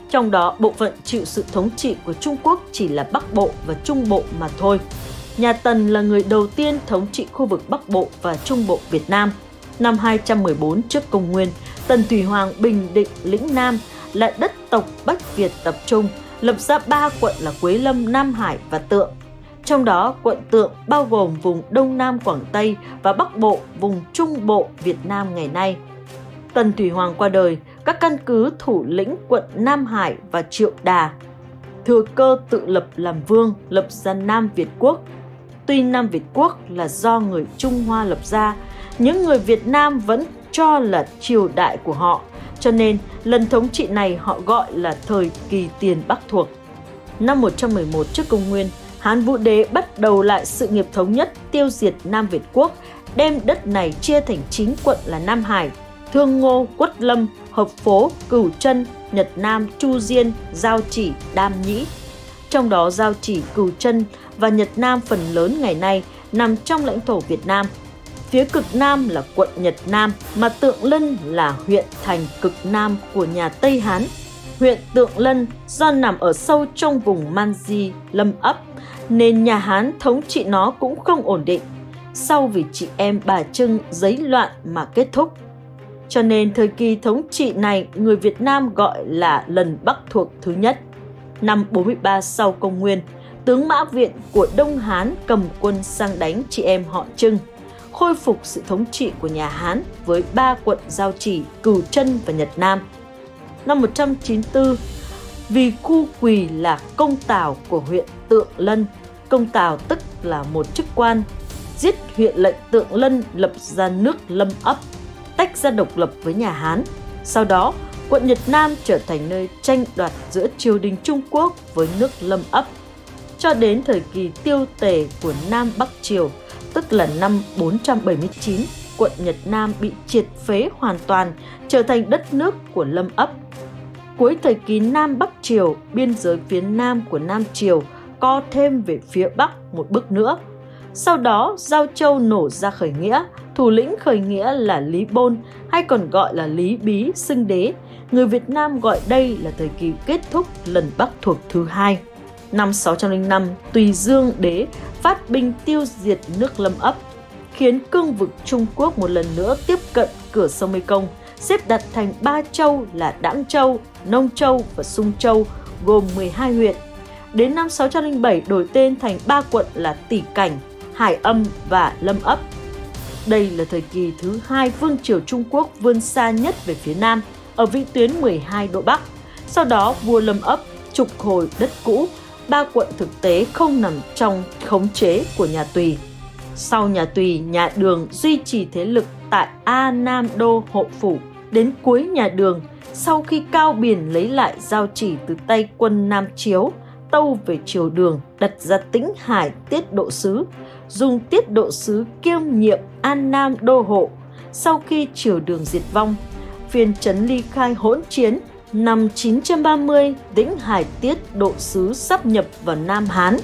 Trong đó, bộ phận chịu sự thống trị của Trung Quốc chỉ là Bắc Bộ và Trung Bộ mà thôi. Nhà Tần là người đầu tiên thống trị khu vực Bắc Bộ và Trung Bộ Việt Nam. Năm hai trăm mười bốn trước công nguyên, Tần Thủy Hoàng bình định lĩnh Nam là đất tộc Bách Việt tập trung, lập ra ba quận là Quế Lâm, Nam Hải và Tượng. Trong đó, quận Tượng bao gồm vùng Đông Nam Quảng Tây và Bắc Bộ, vùng Trung Bộ Việt Nam ngày nay. Tần Thủy Hoàng qua đời, các căn cứ thủ lĩnh quận Nam Hải và Triệu Đà thừa cơ tự lập làm vương, lập ra Nam Việt Quốc. Tuy Nam Việt Quốc là do người Trung Hoa lập ra, những người Việt Nam vẫn cho là triều đại của họ, cho nên lần thống trị này họ gọi là thời kỳ tiền Bắc thuộc. Năm một trăm mười một trước công nguyên, Hán Vũ Đế bắt đầu lại sự nghiệp thống nhất, tiêu diệt Nam Việt Quốc, đem đất này chia thành chín quận là Nam Hải, Thương Ngô, Quất Lâm, Hợp Phố, Cửu Trân, Nhật Nam, Chu Diên, Giao Chỉ, Đam Nhĩ. Trong đó Giao Chỉ, Cửu Trân và Nhật Nam phần lớn ngày nay nằm trong lãnh thổ Việt Nam. Phía cực Nam là quận Nhật Nam, mà Tượng Lân là huyện thành cực Nam của nhà Tây Hán. Huyện Tượng Lân do nằm ở sâu trong vùng Man Di, Lâm ấp, nên nhà Hán thống trị nó cũng không ổn định. Sau vì chị em Bà Trưng giấy loạn mà kết thúc. Cho nên thời kỳ thống trị này người Việt Nam gọi là lần Bắc thuộc thứ nhất. Năm bốn mươi ba sau công nguyên, tướng Mã Viện của Đông Hán cầm quân sang đánh chị em họ Trưng, khôi phục sự thống trị của nhà Hán với ba quận Giao Chỉ, Cửu Trân và Nhật Nam. Năm một trăm chín mươi tư, vì Khu Quỳ là công tào của huyện Tượng Lân, công tào tức là một chức quan, giết huyện lệnh Tượng Lân lập ra nước Lâm ấp, tách ra độc lập với nhà Hán. Sau đó, quận Nhật Nam trở thành nơi tranh đoạt giữa triều đình Trung Quốc với nước Lâm ấp. Cho đến thời kỳ tiêu tề của Nam Bắc Triều, tức là năm bốn trăm bảy mươi chín, quận Nhật Nam bị triệt phế hoàn toàn, trở thành đất nước của Lâm ấp. Cuối thời kỳ Nam Bắc Triều, biên giới phía Nam của Nam Triều co thêm về phía Bắc một bước nữa. Sau đó, Giao Châu nổ ra khởi nghĩa, thủ lĩnh khởi nghĩa là Lý Bôn, hay còn gọi là Lý Bí, xưng đế. Người Việt Nam gọi đây là thời kỳ kết thúc lần Bắc thuộc thứ hai. Năm sáu trăm lẻ năm, Tùy Dương đế phát binh tiêu diệt nước Lâm ấp, khiến cương vực Trung Quốc một lần nữa tiếp cận cửa sông Mekong, xếp đặt thành ba châu là Đãng Châu, Nông Châu và Sung Châu, gồm mười hai huyện. Đến năm sáu trăm lẻ bảy đổi tên thành ba quận là Tỷ Cảnh, Hải Âm và Lâm ấp. Đây là thời kỳ thứ hai vương triều Trung Quốc vươn xa nhất về phía Nam, ở vĩ tuyến mười hai độ Bắc. Sau đó vua Lâm ấp trục hồi đất cũ, ba quận thực tế không nằm trong khống chế của nhà Tùy. Sau nhà Tùy, nhà Đường duy trì thế lực tại A Nam Đô Hộ Phủ. Đến cuối nhà Đường, sau khi Cao Biền lấy lại Giao Chỉ từ tay quân Nam Chiếu, tâu về triều Đường, đặt ra Tĩnh Hải tiết độ sứ, dùng tiết độ sứ kiêm nhiệm An Nam Đô Hộ. Sau khi triều Đường diệt vong, phiên trấn ly khai hỗn chiến, năm chín trăm ba mươi, Tĩnh Hải tiết độ sứ sáp nhập vào Nam Hán.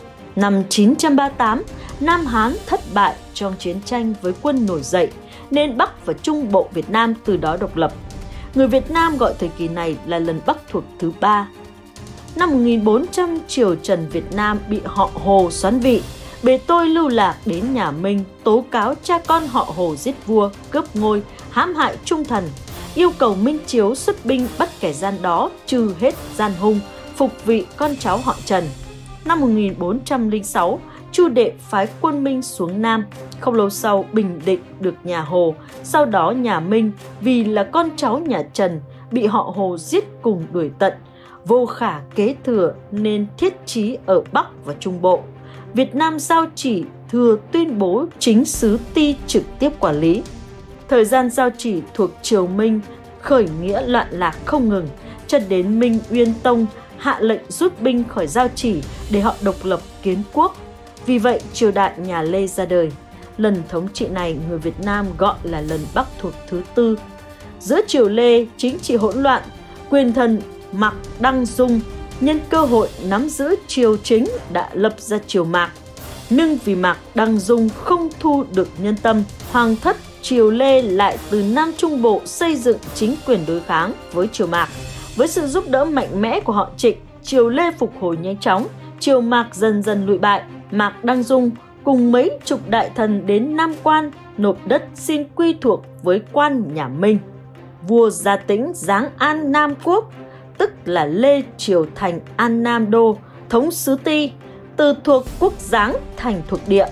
Năm chín trăm ba mươi tám, Nam Hán thất bại trong chiến tranh với quân nổi dậy, nên Bắc và Trung Bộ Việt Nam từ đó độc lập. Người Việt Nam gọi thời kỳ này là lần Bắc thuộc thứ ba. Năm một nghìn bốn trăm, triều Trần Việt Nam bị họ Hồ soán vị. Bề tôi lưu lạc đến nhà Minh tố cáo cha con họ Hồ giết vua, cướp ngôi, hãm hại trung thần, yêu cầu Minh Chiếu xuất binh bắt kẻ gian đó, trừ hết gian hung, phục vị con cháu họ Trần. Năm một nghìn bốn trăm lẻ sáu, Chu Đệ phái quân Minh xuống Nam. Không lâu sau, bình định được nhà Hồ. Sau đó nhà Minh vì là con cháu nhà Trần bị họ Hồ giết cùng đuổi tận, vô khả kế thừa nên thiết chí ở Bắc và Trung Bộ. Việt Nam Giao Chỉ thừa tuyên bố chính xứ Ti trực tiếp quản lý. Thời gian Giao Chỉ thuộc triều Minh khởi nghĩa loạn lạc không ngừng, cho đến Minh Uyên Tông hạ lệnh rút binh khỏi Giao Chỉ để họ độc lập kiến quốc. Vì vậy, triều đại nhà Lê ra đời. Lần thống trị này người Việt Nam gọi là lần Bắc thuộc thứ tư. Giữa triều Lê chính trị hỗn loạn, quyền thần Mạc Đăng Dung nhân cơ hội nắm giữ triều chính đã lập ra triều Mạc. Nhưng vì Mạc Đăng Dung không thu được nhân tâm, hoàng thất triều Lê lại từ Nam Trung Bộ xây dựng chính quyền đối kháng với triều Mạc. Với sự giúp đỡ mạnh mẽ của họ Trịnh, triều Lê phục hồi nhanh chóng, triều Mạc dần dần lụi bại. Mạc Đăng Dung cùng mấy chục đại thần đến Nam Quan nộp đất xin quy thuộc với quan nhà Minh. Vua Gia Tĩnh giáng An Nam Quốc, tức là Lê Triều thành An Nam Đô, thống sứ Ti, từ thuộc quốc giáng thành thuộc địa.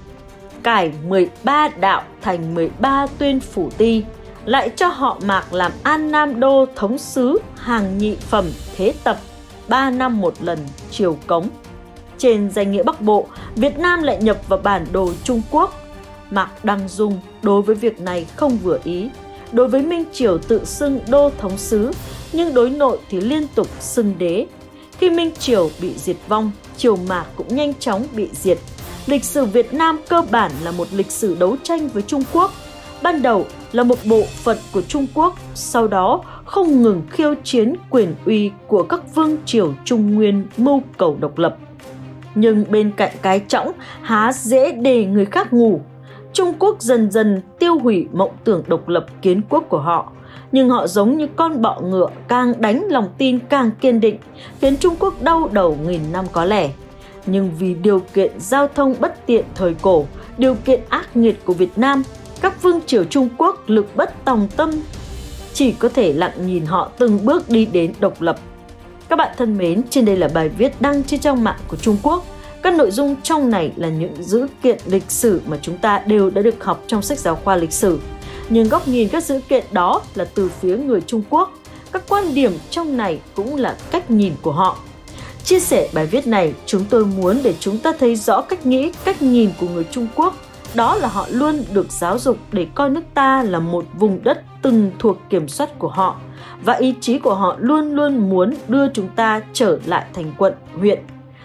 Cải mười ba đạo thành mười ba tuyên phủ Ti, lại cho họ Mạc làm An Nam Đô thống sứ hàng nhị phẩm thế tập, ba năm một lần triều cống. Trên danh nghĩa Bắc Bộ, Việt Nam lại nhập vào bản đồ Trung Quốc. Mạc Đăng Dung đối với việc này không vừa ý. Đối với Minh Triều tự xưng đô thống sứ, nhưng đối nội thì liên tục xưng đế. Khi Minh Triều bị diệt vong, triều Mạc cũng nhanh chóng bị diệt. Lịch sử Việt Nam cơ bản là một lịch sử đấu tranh với Trung Quốc. Ban đầu là một bộ phận của Trung Quốc, sau đó không ngừng khiêu chiến quyền uy của các vương triều Trung Nguyên mưu cầu độc lập. Nhưng bên cạnh cái trõng há dễ để người khác ngủ, Trung Quốc dần dần tiêu hủy mộng tưởng độc lập kiến quốc của họ. Nhưng họ giống như con bọ ngựa, càng đánh lòng tin càng kiên định, khiến Trung Quốc đau đầu nghìn năm có lẽ. Nhưng vì điều kiện giao thông bất tiện thời cổ, điều kiện ác nghiệt của Việt Nam, các vương triều Trung Quốc lực bất tòng tâm, chỉ có thể lặng nhìn họ từng bước đi đến độc lập. Các bạn thân mến, trên đây là bài viết đăng trên trang mạng của Trung Quốc. Các nội dung trong này là những dữ kiện lịch sử mà chúng ta đều đã được học trong sách giáo khoa lịch sử. Nhưng góc nhìn các dữ kiện đó là từ phía người Trung Quốc. Các quan điểm trong này cũng là cách nhìn của họ. Chia sẻ bài viết này, chúng tôi muốn để chúng ta thấy rõ cách nghĩ, cách nhìn của người Trung Quốc. Đó là họ luôn được giáo dục để coi nước ta là một vùng đất từng thuộc kiểm soát của họ. Và ý chí của họ luôn luôn muốn đưa chúng ta trở lại thành quận, huyện.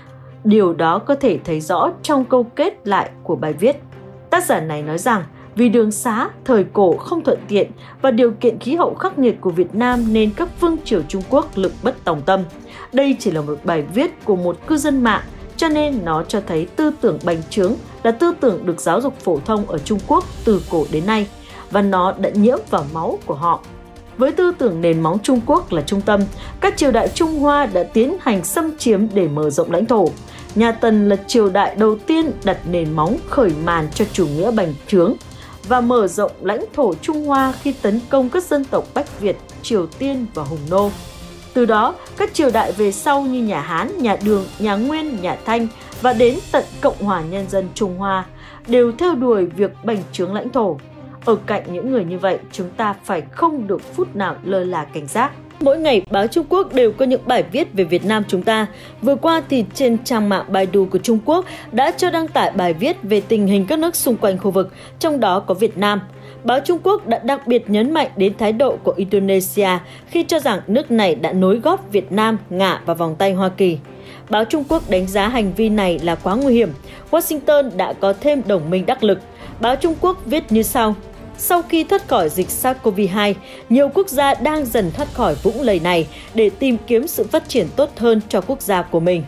Điều đó có thể thấy rõ trong câu kết lại của bài viết. Tác giả này nói rằng vì đường xá, thời cổ không thuận tiện và điều kiện khí hậu khắc nghiệt của Việt Nam nên các vương triều Trung Quốc lực bất tòng tâm. Đây chỉ là một bài viết của một cư dân mạng, cho nên nó cho thấy tư tưởng bành trướng là tư tưởng được giáo dục phổ thông ở Trung Quốc từ cổ đến nay, và nó đã nhiễm vào máu của họ. Với tư tưởng nền móng Trung Quốc là trung tâm, các triều đại Trung Hoa đã tiến hành xâm chiếm để mở rộng lãnh thổ. Nhà Tần là triều đại đầu tiên đặt nền móng khởi màn cho chủ nghĩa bành trướng và mở rộng lãnh thổ Trung Hoa khi tấn công các dân tộc Bách Việt, Triều Tiên và Hùng Nô. Từ đó, các triều đại về sau như nhà Hán, nhà Đường, nhà Nguyên, nhà Thanh và đến tận Cộng hòa Nhân dân Trung Hoa đều theo đuổi việc bành trướng lãnh thổ. Ở cạnh những người như vậy, chúng ta phải không được phút nào lơ là cảnh giác. Mỗi ngày, báo Trung Quốc đều có những bài viết về Việt Nam chúng ta. Vừa qua thì trên trang mạng Baidu của Trung Quốc đã cho đăng tải bài viết về tình hình các nước xung quanh khu vực, trong đó có Việt Nam. Báo Trung Quốc đã đặc biệt nhấn mạnh đến thái độ của Indonesia khi cho rằng nước này đã nối gót Việt Nam ngả vào vòng tay Hoa Kỳ. Báo Trung Quốc đánh giá hành vi này là quá nguy hiểm. Washington đã có thêm đồng minh đắc lực. Báo Trung Quốc viết như sau. Sau khi thoát khỏi dịch SARS-xê o vê hai, nhiều quốc gia đang dần thoát khỏi vũng lầy này để tìm kiếm sự phát triển tốt hơn cho quốc gia của mình.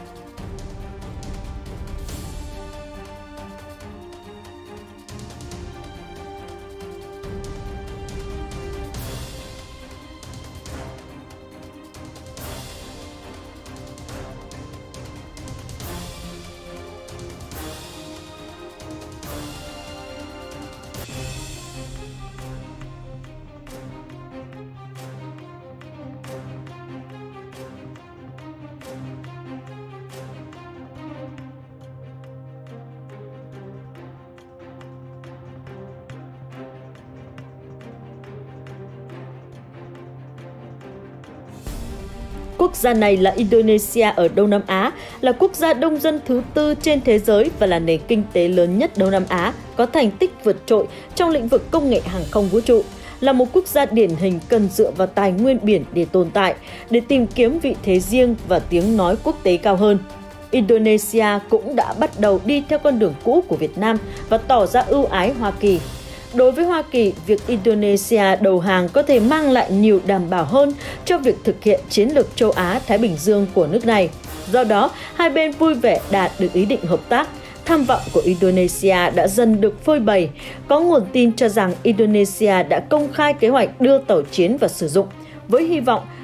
Quốc gia này là Indonesia ở Đông Nam Á, là quốc gia đông dân thứ tư trên thế giới và là nền kinh tế lớn nhất Đông Nam Á, có thành tích vượt trội trong lĩnh vực công nghệ hàng không vũ trụ. Là một quốc gia điển hình cần dựa vào tài nguyên biển để tồn tại, để tìm kiếm vị thế riêng và tiếng nói quốc tế cao hơn. Indonesia cũng đã bắt đầu đi theo con đường cũ của Việt Nam và tỏ ra ưu ái Hoa Kỳ. Đối với Hoa Kỳ, việc Indonesia đầu hàng có thể mang lại nhiều đảm bảo hơn cho việc thực hiện chiến lược châu Á-Thái Bình Dương của nước này. Do đó, hai bên vui vẻ đạt được ý định hợp tác. Tham vọng của Indonesia đã dần được phơi bày. Có nguồn tin cho rằng Indonesia đã công khai kế hoạch đưa tàu chiến vào sử dụng, với hy vọng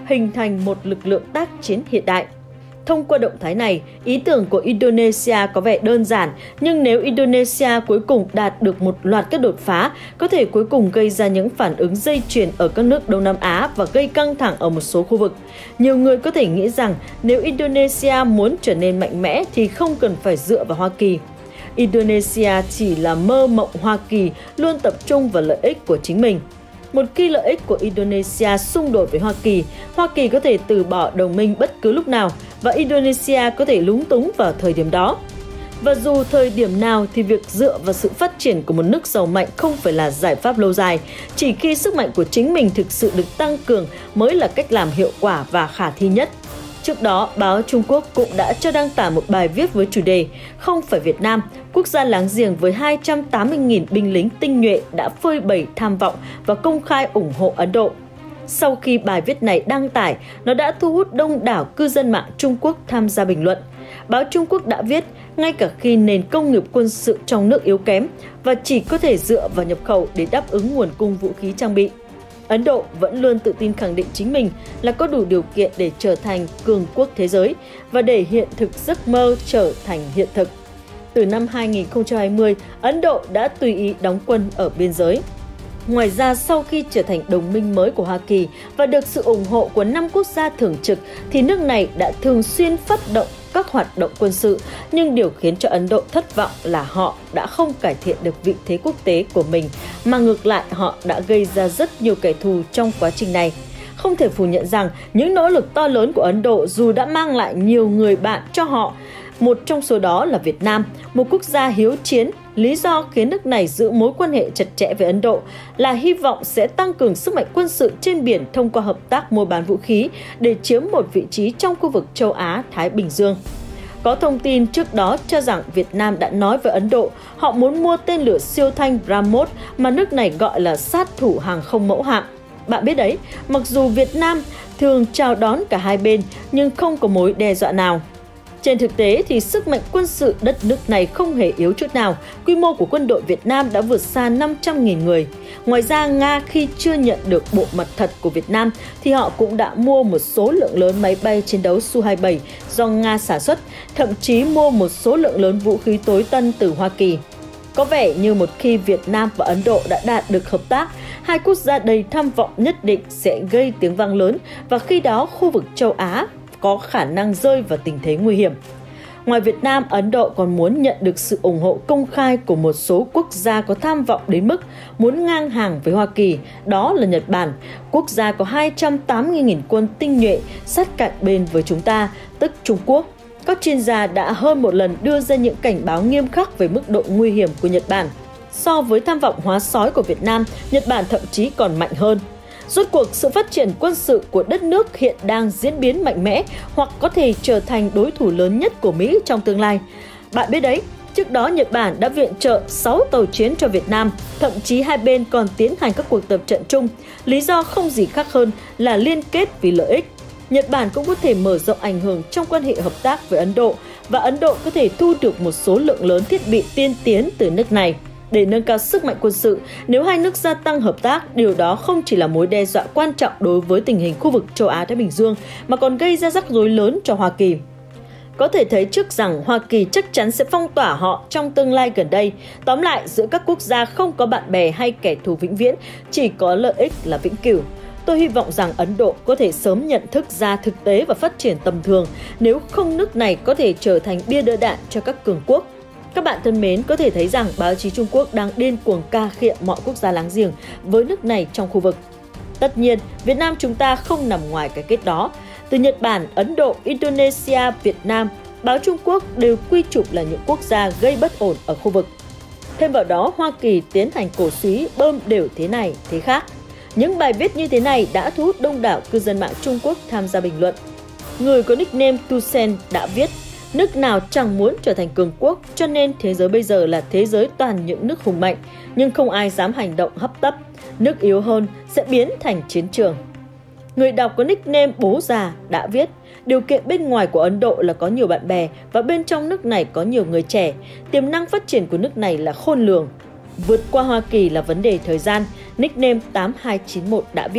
hình thành một lực lượng tác chiến hiện đại. Thông qua động thái này, ý tưởng của Indonesia có vẻ đơn giản, nhưng nếu Indonesia cuối cùng đạt được một loạt các đột phá, có thể cuối cùng gây ra những phản ứng dây chuyền ở các nước Đông Nam Á và gây căng thẳng ở một số khu vực. Nhiều người có thể nghĩ rằng nếu Indonesia muốn trở nên mạnh mẽ thì không cần phải dựa vào Hoa Kỳ. Indonesia chỉ là mơ mộng Hoa Kỳ luôn tập trung vào lợi ích của chính mình. Một khi lợi ích của Indonesia xung đột với Hoa Kỳ, Hoa Kỳ có thể từ bỏ đồng minh bất cứ lúc nào và Indonesia có thể lúng túng vào thời điểm đó. Và dù thời điểm nào thì việc dựa vào sự phát triển của một nước giàu mạnh không phải là giải pháp lâu dài. Chỉ khi sức mạnh của chính mình thực sự được tăng cường mới là cách làm hiệu quả và khả thi nhất. Trước đó, báo Trung Quốc cũng đã cho đăng tải một bài viết với chủ đề "Không phải Việt Nam, quốc gia láng giềng với hai trăm tám mươi nghìn binh lính tinh nhuệ đã phơi bày tham vọng và công khai ủng hộ Ấn Độ". Sau khi bài viết này đăng tải, nó đã thu hút đông đảo cư dân mạng Trung Quốc tham gia bình luận. Báo Trung Quốc đã viết, ngay cả khi nền công nghiệp quân sự trong nước yếu kém và chỉ có thể dựa vào nhập khẩu để đáp ứng nguồn cung vũ khí trang bị, Ấn Độ vẫn luôn tự tin khẳng định chính mình là có đủ điều kiện để trở thành cường quốc thế giới và để hiện thực giấc mơ trở thành hiện thực. Từ năm hai nghìn không trăm hai mươi, Ấn Độ đã tùy ý đóng quân ở biên giới. Ngoài ra, sau khi trở thành đồng minh mới của Hoa Kỳ và được sự ủng hộ của năm quốc gia thường trực, thì nước này đã thường xuyên phát động các hoạt động quân sự, nhưng điều khiến cho Ấn Độ thất vọng là họ đã không cải thiện được vị thế quốc tế của mình, mà ngược lại họ đã gây ra rất nhiều kẻ thù trong quá trình này. Không thể phủ nhận rằng những nỗ lực to lớn của Ấn Độ dù đã mang lại nhiều người bạn cho họ, một trong số đó là Việt Nam, một quốc gia hiếu chiến. Lý do khiến nước này giữ mối quan hệ chặt chẽ với Ấn Độ là hy vọng sẽ tăng cường sức mạnh quân sự trên biển thông qua hợp tác mua bán vũ khí để chiếm một vị trí trong khu vực châu Á-Thái Bình Dương. Có thông tin trước đó cho rằng Việt Nam đã nói với Ấn Độ họ muốn mua tên lửa siêu thanh BrahMos mà nước này gọi là sát thủ hàng không mẫu hạm. Bạn biết đấy, mặc dù Việt Nam thường chào đón cả hai bên nhưng không có mối đe dọa nào. Trên thực tế thì sức mạnh quân sự đất nước này không hề yếu chút nào, quy mô của quân đội Việt Nam đã vượt xa năm trăm nghìn người. Ngoài ra, Nga khi chưa nhận được bộ mặt thật của Việt Nam thì họ cũng đã mua một số lượng lớn máy bay chiến đấu Su hai mươi bảy do Nga sản xuất, thậm chí mua một số lượng lớn vũ khí tối tân từ Hoa Kỳ. Có vẻ như một khi Việt Nam và Ấn Độ đã đạt được hợp tác, hai quốc gia đầy tham vọng nhất định sẽ gây tiếng vang lớn và khi đó khu vực châu Á có khả năng rơi vào tình thế nguy hiểm. Ngoài Việt Nam, Ấn Độ còn muốn nhận được sự ủng hộ công khai của một số quốc gia có tham vọng đến mức muốn ngang hàng với Hoa Kỳ, đó là Nhật Bản, quốc gia có hai trăm tám mươi nghìn quân tinh nhuệ sát cạnh bên với chúng ta, tức Trung Quốc. Các chuyên gia đã hơn một lần đưa ra những cảnh báo nghiêm khắc về mức độ nguy hiểm của Nhật Bản. So với tham vọng hóa sói của Việt Nam, Nhật Bản thậm chí còn mạnh hơn. Rốt cuộc, sự phát triển quân sự của đất nước hiện đang diễn biến mạnh mẽ hoặc có thể trở thành đối thủ lớn nhất của Mỹ trong tương lai. Bạn biết đấy, trước đó Nhật Bản đã viện trợ sáu tàu chiến cho Việt Nam, thậm chí hai bên còn tiến hành các cuộc tập trận chung. Lý do không gì khác hơn là liên kết vì lợi ích. Nhật Bản cũng có thể mở rộng ảnh hưởng trong quan hệ hợp tác với Ấn Độ và Ấn Độ có thể thu được một số lượng lớn thiết bị tiên tiến từ nước này. Để nâng cao sức mạnh quân sự, nếu hai nước gia tăng hợp tác, điều đó không chỉ là mối đe dọa quan trọng đối với tình hình khu vực châu Á-Thái Bình Dương, mà còn gây ra rắc rối lớn cho Hoa Kỳ. Có thể thấy trước rằng Hoa Kỳ chắc chắn sẽ phong tỏa họ trong tương lai gần đây. Tóm lại, giữa các quốc gia không có bạn bè hay kẻ thù vĩnh viễn, chỉ có lợi ích là vĩnh cửu. Tôi hy vọng rằng Ấn Độ có thể sớm nhận thức ra thực tế và phát triển tầm thường, nếu không nước này có thể trở thành bia đỡ đạn cho các cường quốc. Các bạn thân mến, có thể thấy rằng báo chí Trung Quốc đang điên cuồng ca khịa mọi quốc gia láng giềng với nước này trong khu vực. Tất nhiên, Việt Nam chúng ta không nằm ngoài cái kết đó. Từ Nhật Bản, Ấn Độ, Indonesia, Việt Nam, báo Trung Quốc đều quy chụp là những quốc gia gây bất ổn ở khu vực. Thêm vào đó, Hoa Kỳ tiến hành cổ súy bơm đều thế này, thế khác. Những bài viết như thế này đã thu hút đông đảo cư dân mạng Trung Quốc tham gia bình luận. Người có nickname Tusen đã viết: nước nào chẳng muốn trở thành cường quốc, cho nên thế giới bây giờ là thế giới toàn những nước hùng mạnh, nhưng không ai dám hành động hấp tấp. Nước yếu hơn sẽ biến thành chiến trường. Người đọc có nickname Bố Già đã viết: điều kiện bên ngoài của Ấn Độ là có nhiều bạn bè và bên trong nước này có nhiều người trẻ. Tiềm năng phát triển của nước này là khôn lường. Vượt qua Hoa Kỳ là vấn đề thời gian. Nickname tám hai chín một đã viết: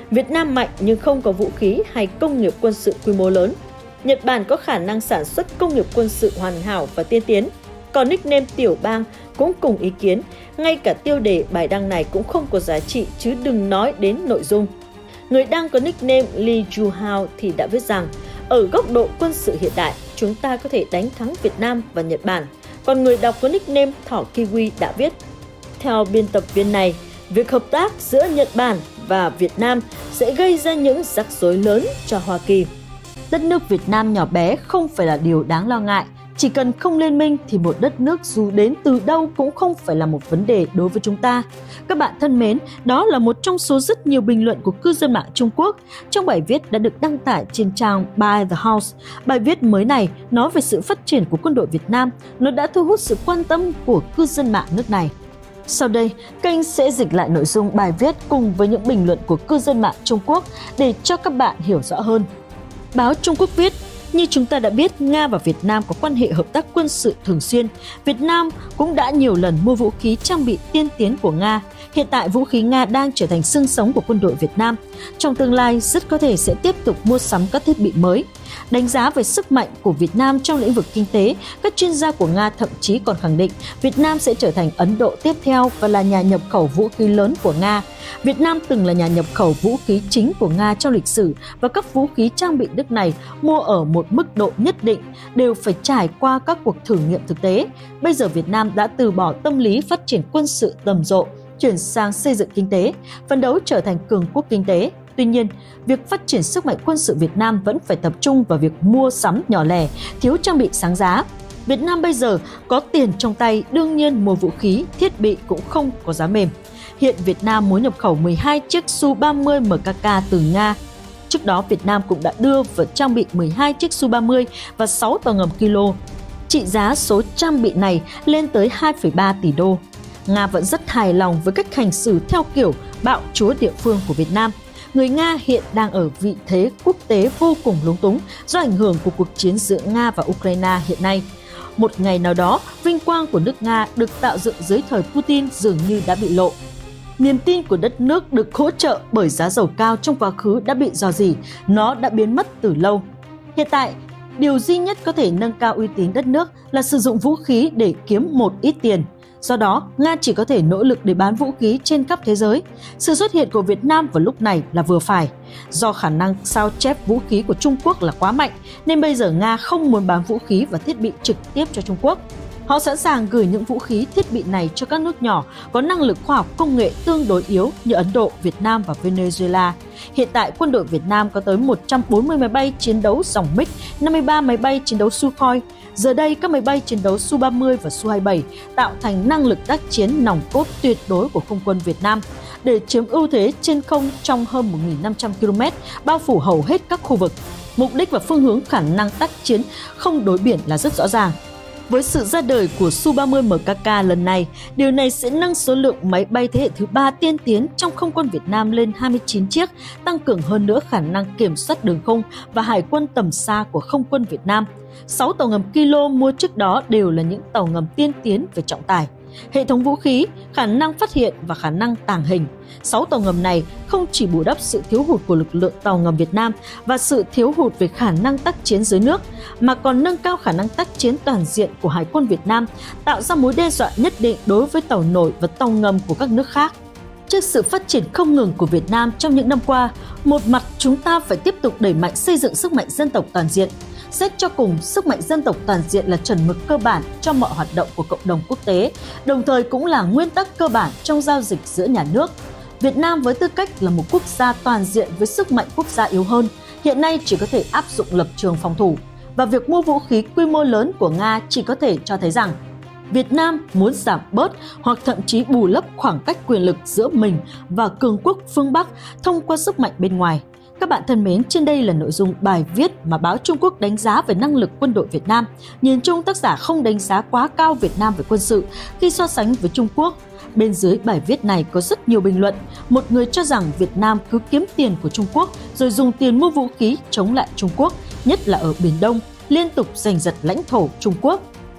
Việt Nam mạnh nhưng không có vũ khí hay công nghiệp quân sự quy mô lớn. Nhật Bản có khả năng sản xuất công nghiệp quân sự hoàn hảo và tiên tiến. Còn nickname tiểu bang cũng cùng ý kiến, ngay cả tiêu đề bài đăng này cũng không có giá trị chứ đừng nói đến nội dung. Người đăng có nickname Lee Ju-hao thì đã viết rằng, ở góc độ quân sự hiện đại, chúng ta có thể đánh thắng Việt Nam và Nhật Bản. Còn người đọc có nickname Thỏ Kiwi đã viết, theo biên tập viên này, việc hợp tác giữa Nhật Bản và Việt Nam sẽ gây ra những rắc rối lớn cho Hoa Kỳ. Đất nước Việt Nam nhỏ bé không phải là điều đáng lo ngại. Chỉ cần không liên minh thì một đất nước dù đến từ đâu cũng không phải là một vấn đề đối với chúng ta. Các bạn thân mến, đó là một trong số rất nhiều bình luận của cư dân mạng Trung Quốc trong bài viết đã được đăng tải trên trang By the House. Bài viết mới này nói về sự phát triển của quân đội Việt Nam, nó đã thu hút sự quan tâm của cư dân mạng nước này. Sau đây, kênh sẽ dịch lại nội dung bài viết cùng với những bình luận của cư dân mạng Trung Quốc để cho các bạn hiểu rõ hơn. Báo Trung Quốc viết, như chúng ta đã biết, Nga và Việt Nam có quan hệ hợp tác quân sự thường xuyên. Việt Nam cũng đã nhiều lần mua vũ khí trang bị tiên tiến của Nga. Hiện tại, vũ khí Nga đang trở thành xương sống của quân đội Việt Nam. Trong tương lai, rất có thể sẽ tiếp tục mua sắm các thiết bị mới. Đánh giá về sức mạnh của Việt Nam trong lĩnh vực kinh tế, các chuyên gia của Nga thậm chí còn khẳng định Việt Nam sẽ trở thành Ấn Độ tiếp theo và là nhà nhập khẩu vũ khí lớn của Nga. Việt Nam từng là nhà nhập khẩu vũ khí chính của Nga trong lịch sử và các vũ khí trang bị nước này mua ở một mức độ nhất định đều phải trải qua các cuộc thử nghiệm thực tế. Bây giờ Việt Nam đã từ bỏ tâm lý phát triển quân sự rầm rộ, chuyển sang xây dựng kinh tế, phấn đấu trở thành cường quốc kinh tế. Tuy nhiên, việc phát triển sức mạnh quân sự Việt Nam vẫn phải tập trung vào việc mua sắm nhỏ lẻ, thiếu trang bị sáng giá. Việt Nam bây giờ có tiền trong tay, đương nhiên mua vũ khí, thiết bị cũng không có giá mềm. Hiện Việt Nam muốn nhập khẩu mười hai chiếc Su ba mươi M K K từ Nga. Trước đó, Việt Nam cũng đã đưa và trang bị mười hai chiếc Su ba mươi và sáu tàu ngầm Kilo. Trị giá số trang bị này lên tới hai phẩy ba tỷ đô. Nga vẫn rất hài lòng với cách hành xử theo kiểu bạo chúa địa phương của Việt Nam. Người Nga hiện đang ở vị thế quốc tế vô cùng lúng túng do ảnh hưởng của cuộc chiến giữa Nga và Ukraine hiện nay. Một ngày nào đó, vinh quang của nước Nga được tạo dựng dưới thời Putin dường như đã bị lộ. Niềm tin của đất nước được hỗ trợ bởi giá dầu cao trong quá khứ đã bị rò rỉ, nó đã biến mất từ lâu. Hiện tại, điều duy nhất có thể nâng cao uy tín đất nước là sử dụng vũ khí để kiếm một ít tiền. Do đó, Nga chỉ có thể nỗ lực để bán vũ khí trên khắp thế giới. Sự xuất hiện của Việt Nam vào lúc này là vừa phải. Do khả năng sao chép vũ khí của Trung Quốc là quá mạnh, nên bây giờ Nga không muốn bán vũ khí và thiết bị trực tiếp cho Trung Quốc. Họ sẵn sàng gửi những vũ khí thiết bị này cho các nước nhỏ có năng lực khoa học công nghệ tương đối yếu như Ấn Độ, Việt Nam và Venezuela. Hiện tại, quân đội Việt Nam có tới một trăm bốn mươi máy bay chiến đấu dòng MiG, năm mươi ba máy bay chiến đấu Sukhoi. Giờ đây, các máy bay chiến đấu Su ba mươi và Su hai mươi bảy tạo thành năng lực tác chiến nòng cốt tuyệt đối của không quân Việt Nam để chiếm ưu thế trên không trong hơn một nghìn năm trăm ki lô mét, bao phủ hầu hết các khu vực. Mục đích và phương hướng khả năng tác chiến không đối biển là rất rõ ràng. Với sự ra đời của Su ba mươi M K K lần này, điều này sẽ nâng số lượng máy bay thế hệ thứ ba tiên tiến trong không quân Việt Nam lên hai mươi chín chiếc, tăng cường hơn nữa khả năng kiểm soát đường không và hải quân tầm xa của không quân Việt Nam. sáu tàu ngầm Kilo mua trước đó đều là những tàu ngầm tiên tiến về trọng tải, hệ thống vũ khí, khả năng phát hiện và khả năng tàng hình. sáu tàu ngầm này không chỉ bù đắp sự thiếu hụt của lực lượng tàu ngầm Việt Nam và sự thiếu hụt về khả năng tác chiến dưới nước, mà còn nâng cao khả năng tác chiến toàn diện của Hải quân Việt Nam, tạo ra mối đe dọa nhất định đối với tàu nổi và tàu ngầm của các nước khác. Trước sự phát triển không ngừng của Việt Nam trong những năm qua, một mặt chúng ta phải tiếp tục đẩy mạnh xây dựng sức mạnh dân tộc toàn diện. Xét cho cùng, sức mạnh dân tộc toàn diện là chuẩn mực cơ bản cho mọi hoạt động của cộng đồng quốc tế, đồng thời cũng là nguyên tắc cơ bản trong giao dịch giữa nhà nước. Việt Nam với tư cách là một quốc gia toàn diện với sức mạnh quốc gia yếu hơn, hiện nay chỉ có thể áp dụng lập trường phòng thủ. Và việc mua vũ khí quy mô lớn của Nga chỉ có thể cho thấy rằng Việt Nam muốn giảm bớt hoặc thậm chí bù lấp khoảng cách quyền lực giữa mình và cường quốc phương Bắc thông qua sức mạnh bên ngoài. Các bạn thân mến, trên đây là nội dung bài viết mà báo Trung Quốc đánh giá về năng lực quân đội Việt Nam. Nhìn chung, tác giả không đánh giá quá cao Việt Nam về quân sự khi so sánh với Trung Quốc. Bên dưới bài viết này có rất nhiều bình luận. Một người cho rằng Việt Nam cứ kiếm tiền của Trung Quốc rồi dùng tiền mua vũ khí chống lại Trung Quốc, nhất là ở Biển Đông, liên tục giành giật lãnh thổ Trung Quốc.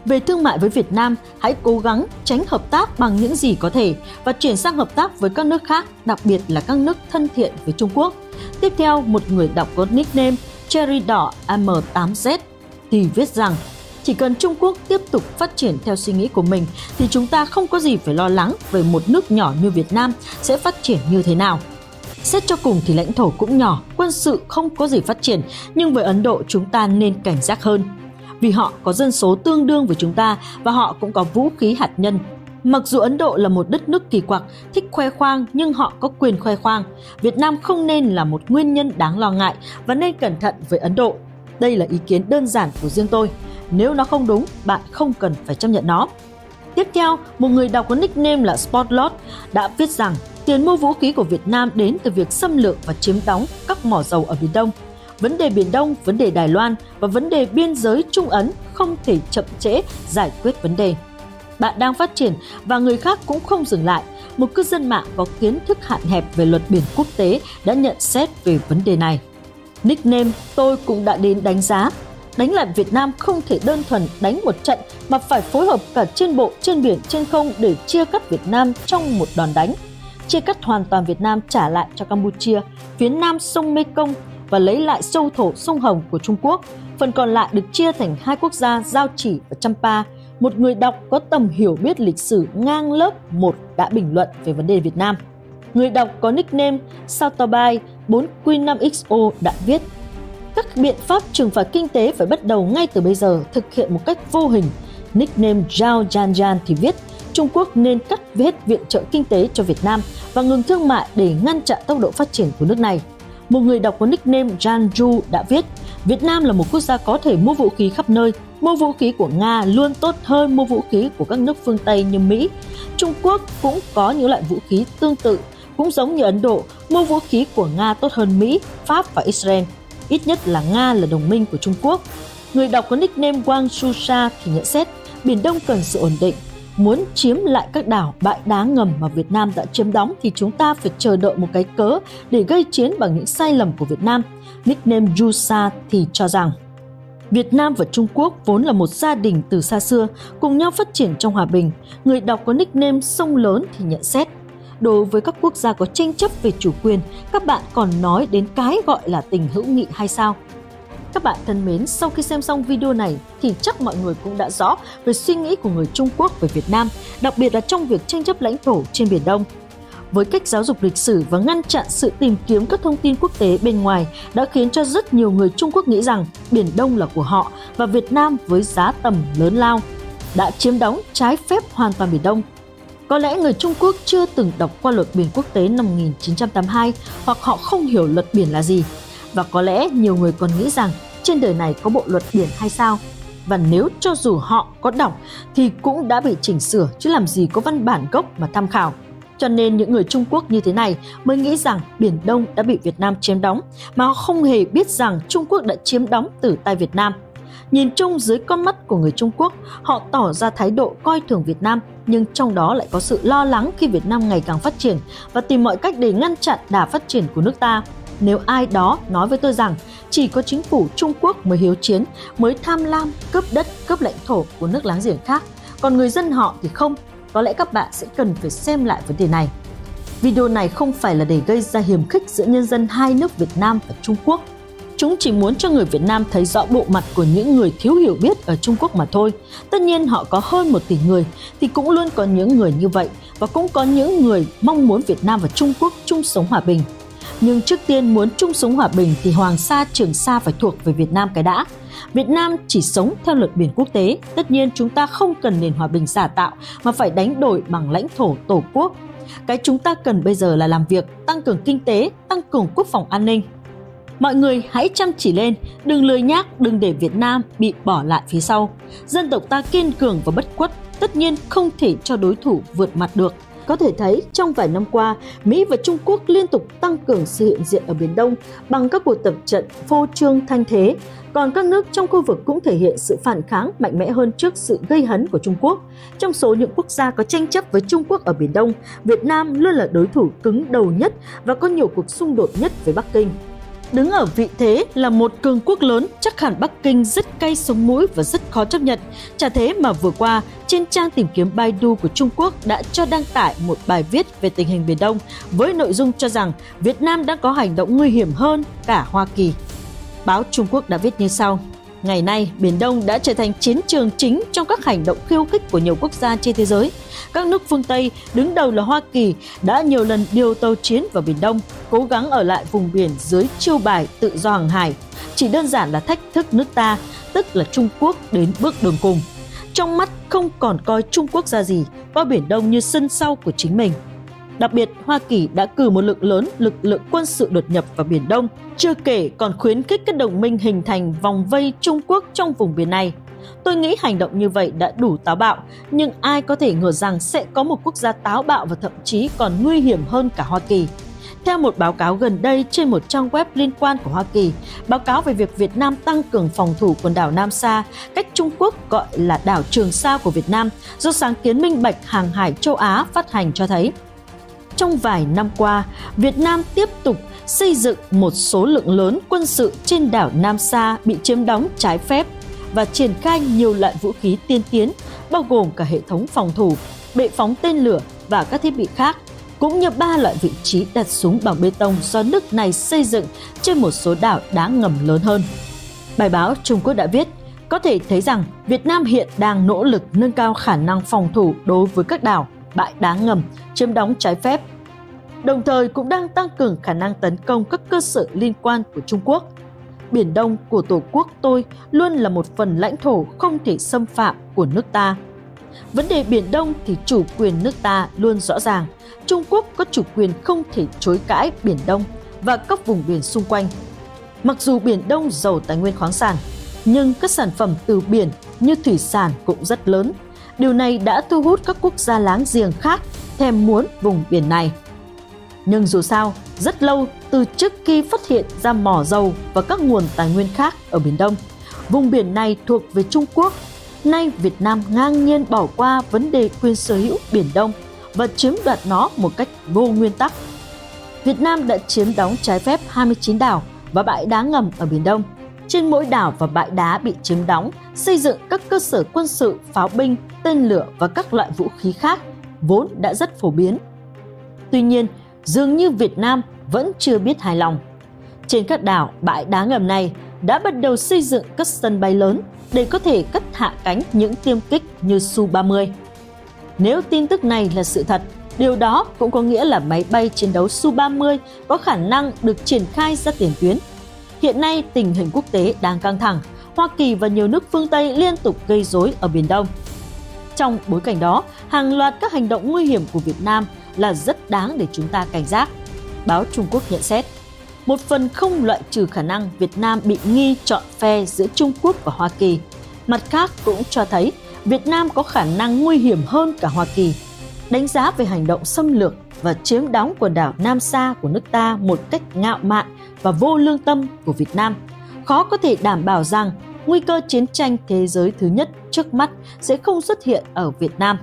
Về thương mại với Việt Nam, hãy cố gắng tránh hợp tác bằng những gì có thể và chuyển sang hợp tác với các nước khác, đặc biệt là các nước thân thiện với Trung Quốc. Tiếp theo, một người đọc có nickname Cherry Đỏ M tám Z thì viết rằng chỉ cần Trung Quốc tiếp tục phát triển theo suy nghĩ của mình thì chúng ta không có gì phải lo lắng về một nước nhỏ như Việt Nam sẽ phát triển như thế nào. Xét cho cùng thì lãnh thổ cũng nhỏ, quân sự không có gì phát triển, nhưng với Ấn Độ chúng ta nên cảnh giác hơn. Vì họ có dân số tương đương với chúng ta và họ cũng có vũ khí hạt nhân. Mặc dù Ấn Độ là một đất nước kỳ quặc, thích khoe khoang nhưng họ có quyền khoe khoang. Việt Nam không nên là một nguyên nhân đáng lo ngại và nên cẩn thận với Ấn Độ. Đây là ý kiến đơn giản của riêng tôi. Nếu nó không đúng, bạn không cần phải chấp nhận nó. Tiếp theo, một người đọc có nickname là Spotlot đã viết rằng tiền mua vũ khí của Việt Nam đến từ việc xâm lược và chiếm đóng các mỏ dầu ở Biển Đông. Vấn đề Biển Đông, vấn đề Đài Loan và vấn đề biên giới Trung Ấn không thể chậm trễ giải quyết vấn đề. Bạn đang phát triển và người khác cũng không dừng lại. Một cư dân mạng có kiến thức hạn hẹp về luật biển quốc tế đã nhận xét về vấn đề này. Nickname tôi cũng đã đến đánh giá. Đánh lại Việt Nam không thể đơn thuần đánh một trận mà phải phối hợp cả trên bộ, trên biển, trên không để chia cắt Việt Nam trong một đòn đánh. Chia cắt hoàn toàn Việt Nam trả lại cho Campuchia, phía nam sông Mekong và lấy lại châu thổ sông Hồng của Trung Quốc. Phần còn lại được chia thành hai quốc gia Giao Chỉ và Champa. Một người đọc có tầm hiểu biết lịch sử ngang lớp một đã bình luận về vấn đề Việt Nam. Người đọc có nickname Sautabai bốn Q năm X O đã viết: các biện pháp trừng phạt kinh tế phải bắt đầu ngay từ bây giờ, thực hiện một cách vô hình. Nickname Zhao Janjan thì viết: Trung Quốc nên cắt hết viện trợ kinh tế cho Việt Nam và ngừng thương mại để ngăn chặn tốc độ phát triển của nước này. Một người đọc có nickname Janju đã viết: Việt Nam là một quốc gia có thể mua vũ khí khắp nơi. Mua vũ khí của Nga luôn tốt hơn mua vũ khí của các nước phương Tây như Mỹ. Trung Quốc cũng có những loại vũ khí tương tự, cũng giống như Ấn Độ, mua vũ khí của Nga tốt hơn Mỹ, Pháp và Israel. Ít nhất là Nga là đồng minh của Trung Quốc. Người đọc có nickname Wang Shusha thì nhận xét Biển Đông cần sự ổn định. Muốn chiếm lại các đảo, bãi đá ngầm mà Việt Nam đã chiếm đóng thì chúng ta phải chờ đợi một cái cớ để gây chiến bằng những sai lầm của Việt Nam. Nickname Yusa thì cho rằng Việt Nam và Trung Quốc vốn là một gia đình từ xa xưa, cùng nhau phát triển trong hòa bình. Người đọc có nickname Sông Lớn thì nhận xét đối với các quốc gia có tranh chấp về chủ quyền, các bạn còn nói đến cái gọi là tình hữu nghị hay sao? Các bạn thân mến, sau khi xem xong video này thì chắc mọi người cũng đã rõ về suy nghĩ của người Trung Quốc về Việt Nam, đặc biệt là trong việc tranh chấp lãnh thổ trên Biển Đông. Với cách giáo dục lịch sử và ngăn chặn sự tìm kiếm các thông tin quốc tế bên ngoài đã khiến cho rất nhiều người Trung Quốc nghĩ rằng Biển Đông là của họ và Việt Nam với giá tầm lớn lao đã chiếm đóng trái phép hoàn toàn Biển Đông. Có lẽ người Trung Quốc chưa từng đọc qua luật biển quốc tế năm một nghìn chín trăm tám mươi hai hoặc họ không hiểu luật biển là gì. Và có lẽ nhiều người còn nghĩ rằng trên đời này có bộ luật biển hay sao? Và nếu cho dù họ có đọc thì cũng đã bị chỉnh sửa chứ làm gì có văn bản gốc mà tham khảo. Cho nên những người Trung Quốc như thế này mới nghĩ rằng Biển Đông đã bị Việt Nam chiếm đóng mà họ không hề biết rằng Trung Quốc đã chiếm đóng từ tay Việt Nam. Nhìn chung dưới con mắt của người Trung Quốc, họ tỏ ra thái độ coi thường Việt Nam, nhưng trong đó lại có sự lo lắng khi Việt Nam ngày càng phát triển và tìm mọi cách để ngăn chặn đà phát triển của nước ta. Nếu ai đó nói với tôi rằng chỉ có chính phủ Trung Quốc mới hiếu chiến, mới tham lam, cướp đất, cướp lãnh thổ của nước láng giềng khác, còn người dân họ thì không, có lẽ các bạn sẽ cần phải xem lại vấn đề này. Video này không phải là để gây ra hiềm khích giữa nhân dân hai nước Việt Nam và Trung Quốc. Chúng chỉ muốn cho người Việt Nam thấy rõ bộ mặt của những người thiếu hiểu biết ở Trung Quốc mà thôi. Tất nhiên họ có hơn một tỷ người thì cũng luôn có những người như vậy và cũng có những người mong muốn Việt Nam và Trung Quốc chung sống hòa bình. Nhưng trước tiên muốn chung sống hòa bình thì Hoàng Sa, Trường Sa phải thuộc về Việt Nam cái đã. Việt Nam chỉ sống theo luật biển quốc tế. Tất nhiên chúng ta không cần nền hòa bình giả tạo mà phải đánh đổi bằng lãnh thổ tổ quốc. Cái chúng ta cần bây giờ là làm việc, tăng cường kinh tế, tăng cường quốc phòng an ninh. Mọi người hãy chăm chỉ lên, đừng lười nhác, đừng để Việt Nam bị bỏ lại phía sau. Dân tộc ta kiên cường và bất khuất, tất nhiên không thể cho đối thủ vượt mặt được. Có thể thấy trong vài năm qua, Mỹ và Trung Quốc liên tục tăng cường sự hiện diện ở Biển Đông bằng các cuộc tập trận phô trương thanh thế. Còn các nước trong khu vực cũng thể hiện sự phản kháng mạnh mẽ hơn trước sự gây hấn của Trung Quốc. Trong số những quốc gia có tranh chấp với Trung Quốc ở Biển Đông, Việt Nam luôn là đối thủ cứng đầu nhất và có nhiều cuộc xung đột nhất với Bắc Kinh. Đứng ở vị thế là một cường quốc lớn, chắc hẳn Bắc Kinh rất cay sống mũi và rất khó chấp nhận. Chả thế mà vừa qua, trên trang tìm kiếm Baidu của Trung Quốc đã cho đăng tải một bài viết về tình hình Biển Đông với nội dung cho rằng Việt Nam đang có hành động nguy hiểm hơn cả Hoa Kỳ. Báo Trung Quốc đã viết như sau: ngày nay, Biển Đông đã trở thành chiến trường chính trong các hành động khiêu khích của nhiều quốc gia trên thế giới. Các nước phương Tây, đứng đầu là Hoa Kỳ, đã nhiều lần điều tàu chiến vào Biển Đông, cố gắng ở lại vùng biển dưới chiêu bài tự do hàng hải. Chỉ đơn giản là thách thức nước ta, tức là Trung Quốc đến bước đường cùng. Trong mắt không còn coi Trung Quốc ra gì, coi Biển Đông như sân sau của chính mình. Đặc biệt, Hoa Kỳ đã cử một lượng lớn lực lượng quân sự đột nhập vào Biển Đông, chưa kể còn khuyến khích các đồng minh hình thành vòng vây Trung Quốc trong vùng biển này. Tôi nghĩ hành động như vậy đã đủ táo bạo, nhưng ai có thể ngờ rằng sẽ có một quốc gia táo bạo và thậm chí còn nguy hiểm hơn cả Hoa Kỳ. Theo một báo cáo gần đây trên một trang web liên quan của Hoa Kỳ, báo cáo về việc Việt Nam tăng cường phòng thủ quần đảo Nam Sa, cách Trung Quốc gọi là đảo Trường Sa của Việt Nam, do sáng kiến minh bạch hàng hải châu Á phát hành cho thấy. Trong vài năm qua, Việt Nam tiếp tục xây dựng một số lượng lớn quân sự trên đảo Nam Sa bị chiếm đóng trái phép và triển khai nhiều loại vũ khí tiên tiến, bao gồm cả hệ thống phòng thủ, bệ phóng tên lửa và các thiết bị khác, cũng như ba loại vị trí đặt súng bằng bê tông do nước này xây dựng trên một số đảo đá ngầm lớn hơn. Bài báo Trung Quốc đã viết, có thể thấy rằng Việt Nam hiện đang nỗ lực nâng cao khả năng phòng thủ đối với các đảo, bãi đá ngầm chiếm đóng trái phép, đồng thời cũng đang tăng cường khả năng tấn công các cơ sở liên quan của Trung Quốc. Biển Đông của Tổ quốc tôi luôn là một phần lãnh thổ không thể xâm phạm của nước ta. Vấn đề Biển Đông thì chủ quyền nước ta luôn rõ ràng. Trung Quốc có chủ quyền không thể chối cãi Biển Đông và các vùng biển xung quanh. Mặc dù Biển Đông giàu tài nguyên khoáng sản, nhưng các sản phẩm từ biển như thủy sản cũng rất lớn. Điều này đã thu hút các quốc gia láng giềng khác thèm muốn vùng biển này. Nhưng dù sao, rất lâu từ trước khi phát hiện ra mỏ dầu và các nguồn tài nguyên khác ở Biển Đông, vùng biển này thuộc về Trung Quốc. Nay Việt Nam ngang nhiên bỏ qua vấn đề quyền sở hữu Biển Đông và chiếm đoạt nó một cách vô nguyên tắc. Việt Nam đã chiếm đóng trái phép hai mươi chín đảo và bãi đá ngầm ở Biển Đông. Trên mỗi đảo và bãi đá bị chiếm đóng, xây dựng các cơ sở quân sự, pháo binh, tên lửa và các loại vũ khí khác vốn đã rất phổ biến. Tuy nhiên, dường như Việt Nam vẫn chưa biết hài lòng. Trên các đảo, bãi đá ngầm này đã bắt đầu xây dựng các sân bay lớn để có thể cất hạ cánh những tiêm kích như Su ba mươi. Nếu tin tức này là sự thật, điều đó cũng có nghĩa là máy bay chiến đấu Su ba mươi có khả năng được triển khai ra tiền tuyến. Hiện nay, tình hình quốc tế đang căng thẳng, Hoa Kỳ và nhiều nước phương Tây liên tục gây rối ở Biển Đông. Trong bối cảnh đó, hàng loạt các hành động nguy hiểm của Việt Nam là rất đáng để chúng ta cảnh giác. Báo Trung Quốc nhận xét, một phần không loại trừ khả năng Việt Nam bị nghi chọn phe giữa Trung Quốc và Hoa Kỳ. Mặt khác cũng cho thấy Việt Nam có khả năng nguy hiểm hơn cả Hoa Kỳ. Đánh giá về hành động xâm lược và chiếm đóng quần đảo Nam Sa của nước ta một cách ngạo mạn và vô lương tâm của Việt Nam, khó có thể đảm bảo rằng nguy cơ chiến tranh thế giới thứ nhất trước mắt sẽ không xuất hiện ở Việt Nam.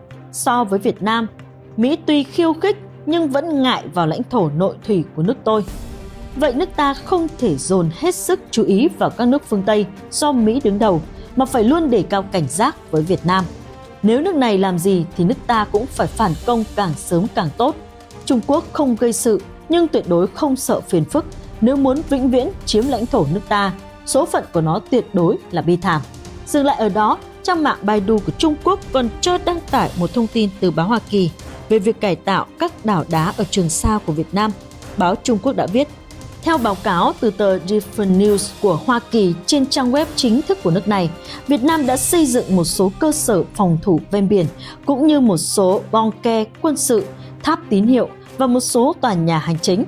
So với Việt Nam, Mỹ tuy khiêu khích nhưng vẫn ngại vào lãnh thổ nội thủy của nước tôi. Vậy nước ta không thể dồn hết sức chú ý vào các nước phương Tây do Mỹ đứng đầu, mà phải luôn đề cao cảnh giác với Việt Nam. Nếu nước này làm gì thì nước ta cũng phải phản công càng sớm càng tốt. Trung Quốc không gây sự nhưng tuyệt đối không sợ phiền phức. Nếu muốn vĩnh viễn chiếm lãnh thổ nước ta, số phận của nó tuyệt đối là bi thảm. Dừng lại ở đó, trang mạng Baidu của Trung Quốc còn cho đăng tải một thông tin từ báo Hoa Kỳ về việc cải tạo các đảo đá ở Trường Sa của Việt Nam. Báo Trung Quốc đã viết, theo báo cáo từ tờ Different News của Hoa Kỳ trên trang web chính thức của nước này, Việt Nam đã xây dựng một số cơ sở phòng thủ ven biển, cũng như một số bunker quân sự, tháp tín hiệu và một số tòa nhà hành chính.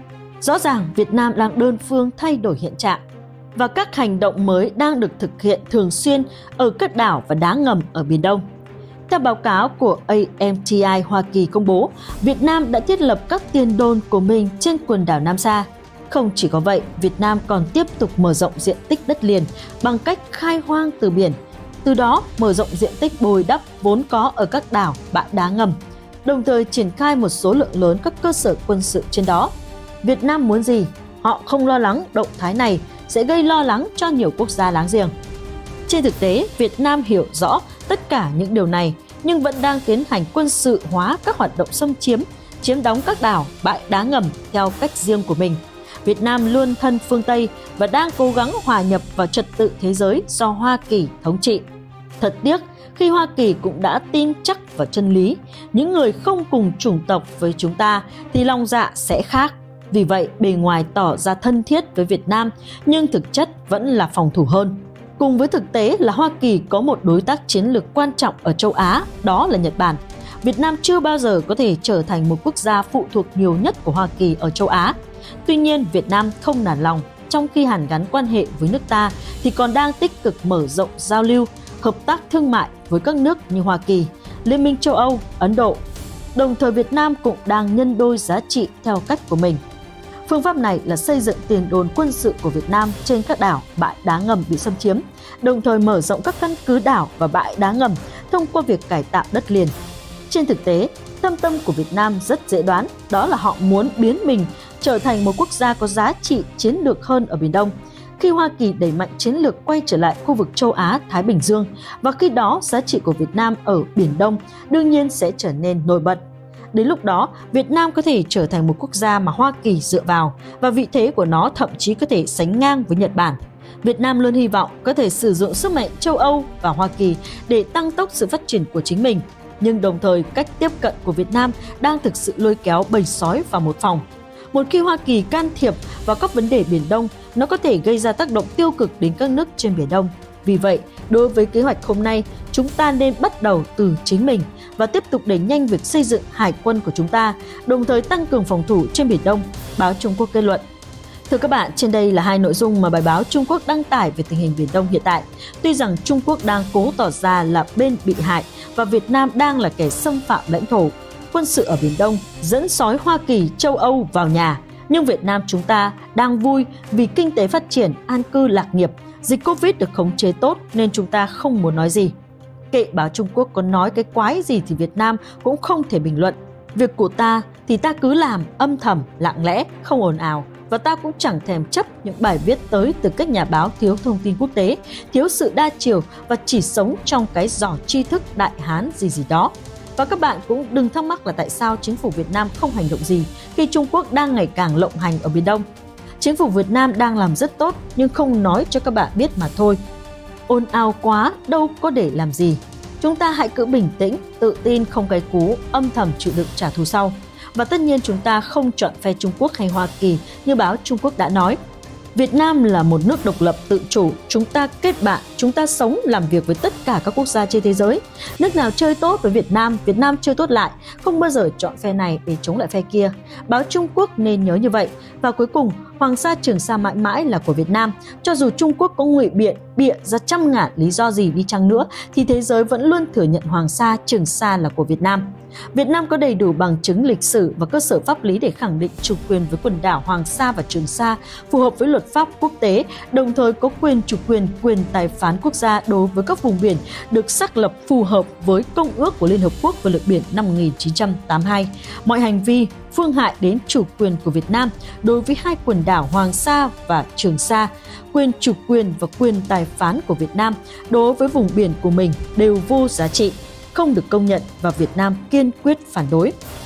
Rõ ràng Việt Nam đang đơn phương thay đổi hiện trạng, và các hành động mới đang được thực hiện thường xuyên ở các đảo và đá ngầm ở Biển Đông. Theo báo cáo của A M T I Hoa Kỳ công bố, Việt Nam đã thiết lập các tiền đồn của mình trên quần đảo Nam Sa. Không chỉ có vậy, Việt Nam còn tiếp tục mở rộng diện tích đất liền bằng cách khai hoang từ biển, từ đó mở rộng diện tích bồi đắp vốn có ở các đảo, bãi đá ngầm, đồng thời triển khai một số lượng lớn các cơ sở quân sự trên đó. Việt Nam muốn gì họ không lo lắng động thái này sẽ gây lo lắng cho nhiều quốc gia láng giềng. Trên thực tế, Việt Nam hiểu rõ tất cả những điều này nhưng vẫn đang tiến hành quân sự hóa các hoạt động xâm chiếm, chiếm đóng các đảo, bãi đá ngầm theo cách riêng của mình. Việt Nam luôn thân phương Tây và đang cố gắng hòa nhập vào trật tự thế giới do Hoa Kỳ thống trị. Thật tiếc, khi Hoa Kỳ cũng đã tin chắc vào chân lý, những người không cùng chủng tộc với chúng ta thì lòng dạ sẽ khác. Vì vậy, bề ngoài tỏ ra thân thiết với Việt Nam nhưng thực chất vẫn là phòng thủ hơn. Cùng với thực tế là Hoa Kỳ có một đối tác chiến lược quan trọng ở châu Á, đó là Nhật Bản. Việt Nam chưa bao giờ có thể trở thành một quốc gia phụ thuộc nhiều nhất của Hoa Kỳ ở châu Á. Tuy nhiên, Việt Nam không nản lòng, trong khi hàn gắn quan hệ với nước ta thì còn đang tích cực mở rộng giao lưu, hợp tác thương mại với các nước như Hoa Kỳ, Liên minh châu Âu, Ấn Độ. Đồng thời Việt Nam cũng đang nhân đôi giá trị theo cách của mình. Phương pháp này là xây dựng tiền đồn quân sự của Việt Nam trên các đảo, bãi đá ngầm bị xâm chiếm, đồng thời mở rộng các căn cứ đảo và bãi đá ngầm thông qua việc cải tạo đất liền. Trên thực tế, thâm tâm của Việt Nam rất dễ đoán, đó là họ muốn biến mình trở thành một quốc gia có giá trị chiến lược hơn ở Biển Đông. Khi Hoa Kỳ đẩy mạnh chiến lược quay trở lại khu vực châu Á-Thái Bình Dương, và khi đó giá trị của Việt Nam ở Biển Đông đương nhiên sẽ trở nên nổi bật. Đến lúc đó, Việt Nam có thể trở thành một quốc gia mà Hoa Kỳ dựa vào và vị thế của nó thậm chí có thể sánh ngang với Nhật Bản. Việt Nam luôn hy vọng có thể sử dụng sức mạnh châu Âu và Hoa Kỳ để tăng tốc sự phát triển của chính mình. Nhưng đồng thời, cách tiếp cận của Việt Nam đang thực sự lôi kéo bầy sói vào một phòng. Một khi Hoa Kỳ can thiệp vào các vấn đề Biển Đông, nó có thể gây ra tác động tiêu cực đến các nước trên Biển Đông. Vì vậy, đối với kế hoạch hôm nay, chúng ta nên bắt đầu từ chính mình và tiếp tục đẩy nhanh việc xây dựng hải quân của chúng ta, đồng thời tăng cường phòng thủ trên Biển Đông, báo Trung Quốc kết luận. Thưa các bạn, trên đây là hai nội dung mà bài báo Trung Quốc đăng tải về tình hình Biển Đông hiện tại. Tuy rằng Trung Quốc đang cố tỏ ra là bên bị hại và Việt Nam đang là kẻ xâm phạm lãnh thổ, quân sự ở Biển Đông dẫn sói Hoa Kỳ, châu Âu vào nhà, nhưng Việt Nam chúng ta đang vui vì kinh tế phát triển, an cư lạc nghiệp, dịch Covid được khống chế tốt nên chúng ta không muốn nói gì. Kệ báo Trung Quốc có nói cái quái gì thì Việt Nam cũng không thể bình luận. Việc của ta thì ta cứ làm âm thầm, lặng lẽ, không ồn ào. Và ta cũng chẳng thèm chấp những bài viết tới từ các nhà báo thiếu thông tin quốc tế, thiếu sự đa chiều và chỉ sống trong cái giỏ tri thức đại hán gì gì đó. Và các bạn cũng đừng thắc mắc là tại sao chính phủ Việt Nam không hành động gì khi Trung Quốc đang ngày càng lộng hành ở Biển Đông. Chính phủ Việt Nam đang làm rất tốt nhưng không nói cho các bạn biết mà thôi. Ồn ào quá đâu có để làm gì. Chúng ta hãy cứ bình tĩnh, tự tin, không cay cú, âm thầm chịu đựng trả thù sau. Và tất nhiên chúng ta không chọn phe Trung Quốc hay Hoa Kỳ như báo Trung Quốc đã nói. Việt Nam là một nước độc lập tự chủ, chúng ta kết bạn, chúng ta sống làm việc với tất cả các quốc gia trên thế giới. Nước nào chơi tốt với Việt Nam, Việt Nam chơi tốt lại, không bao giờ chọn phe này để chống lại phe kia. Báo Trung Quốc nên nhớ như vậy. Và cuối cùng, Hoàng Sa Trường Sa mãi mãi là của Việt Nam. Cho dù Trung Quốc có ngụy biện, bịa ra trăm ngàn lý do gì đi chăng nữa, thì thế giới vẫn luôn thừa nhận Hoàng Sa Trường Sa là của Việt Nam. Việt Nam có đầy đủ bằng chứng lịch sử và cơ sở pháp lý để khẳng định chủ quyền với quần đảo Hoàng Sa và Trường Sa phù hợp với luật pháp quốc tế, đồng thời có quyền chủ quyền, quyền tài phán quốc gia đối với các vùng biển được xác lập phù hợp với Công ước của Liên Hợp Quốc về luật biển năm một nghìn chín trăm tám mươi hai. Mọi hành vi phương hại đến chủ quyền của Việt Nam đối với hai quần đảo Hoàng Sa và Trường Sa, quyền chủ quyền và quyền tài phán của Việt Nam đối với vùng biển của mình đều vô giá trị, không được công nhận và Việt Nam kiên quyết phản đối.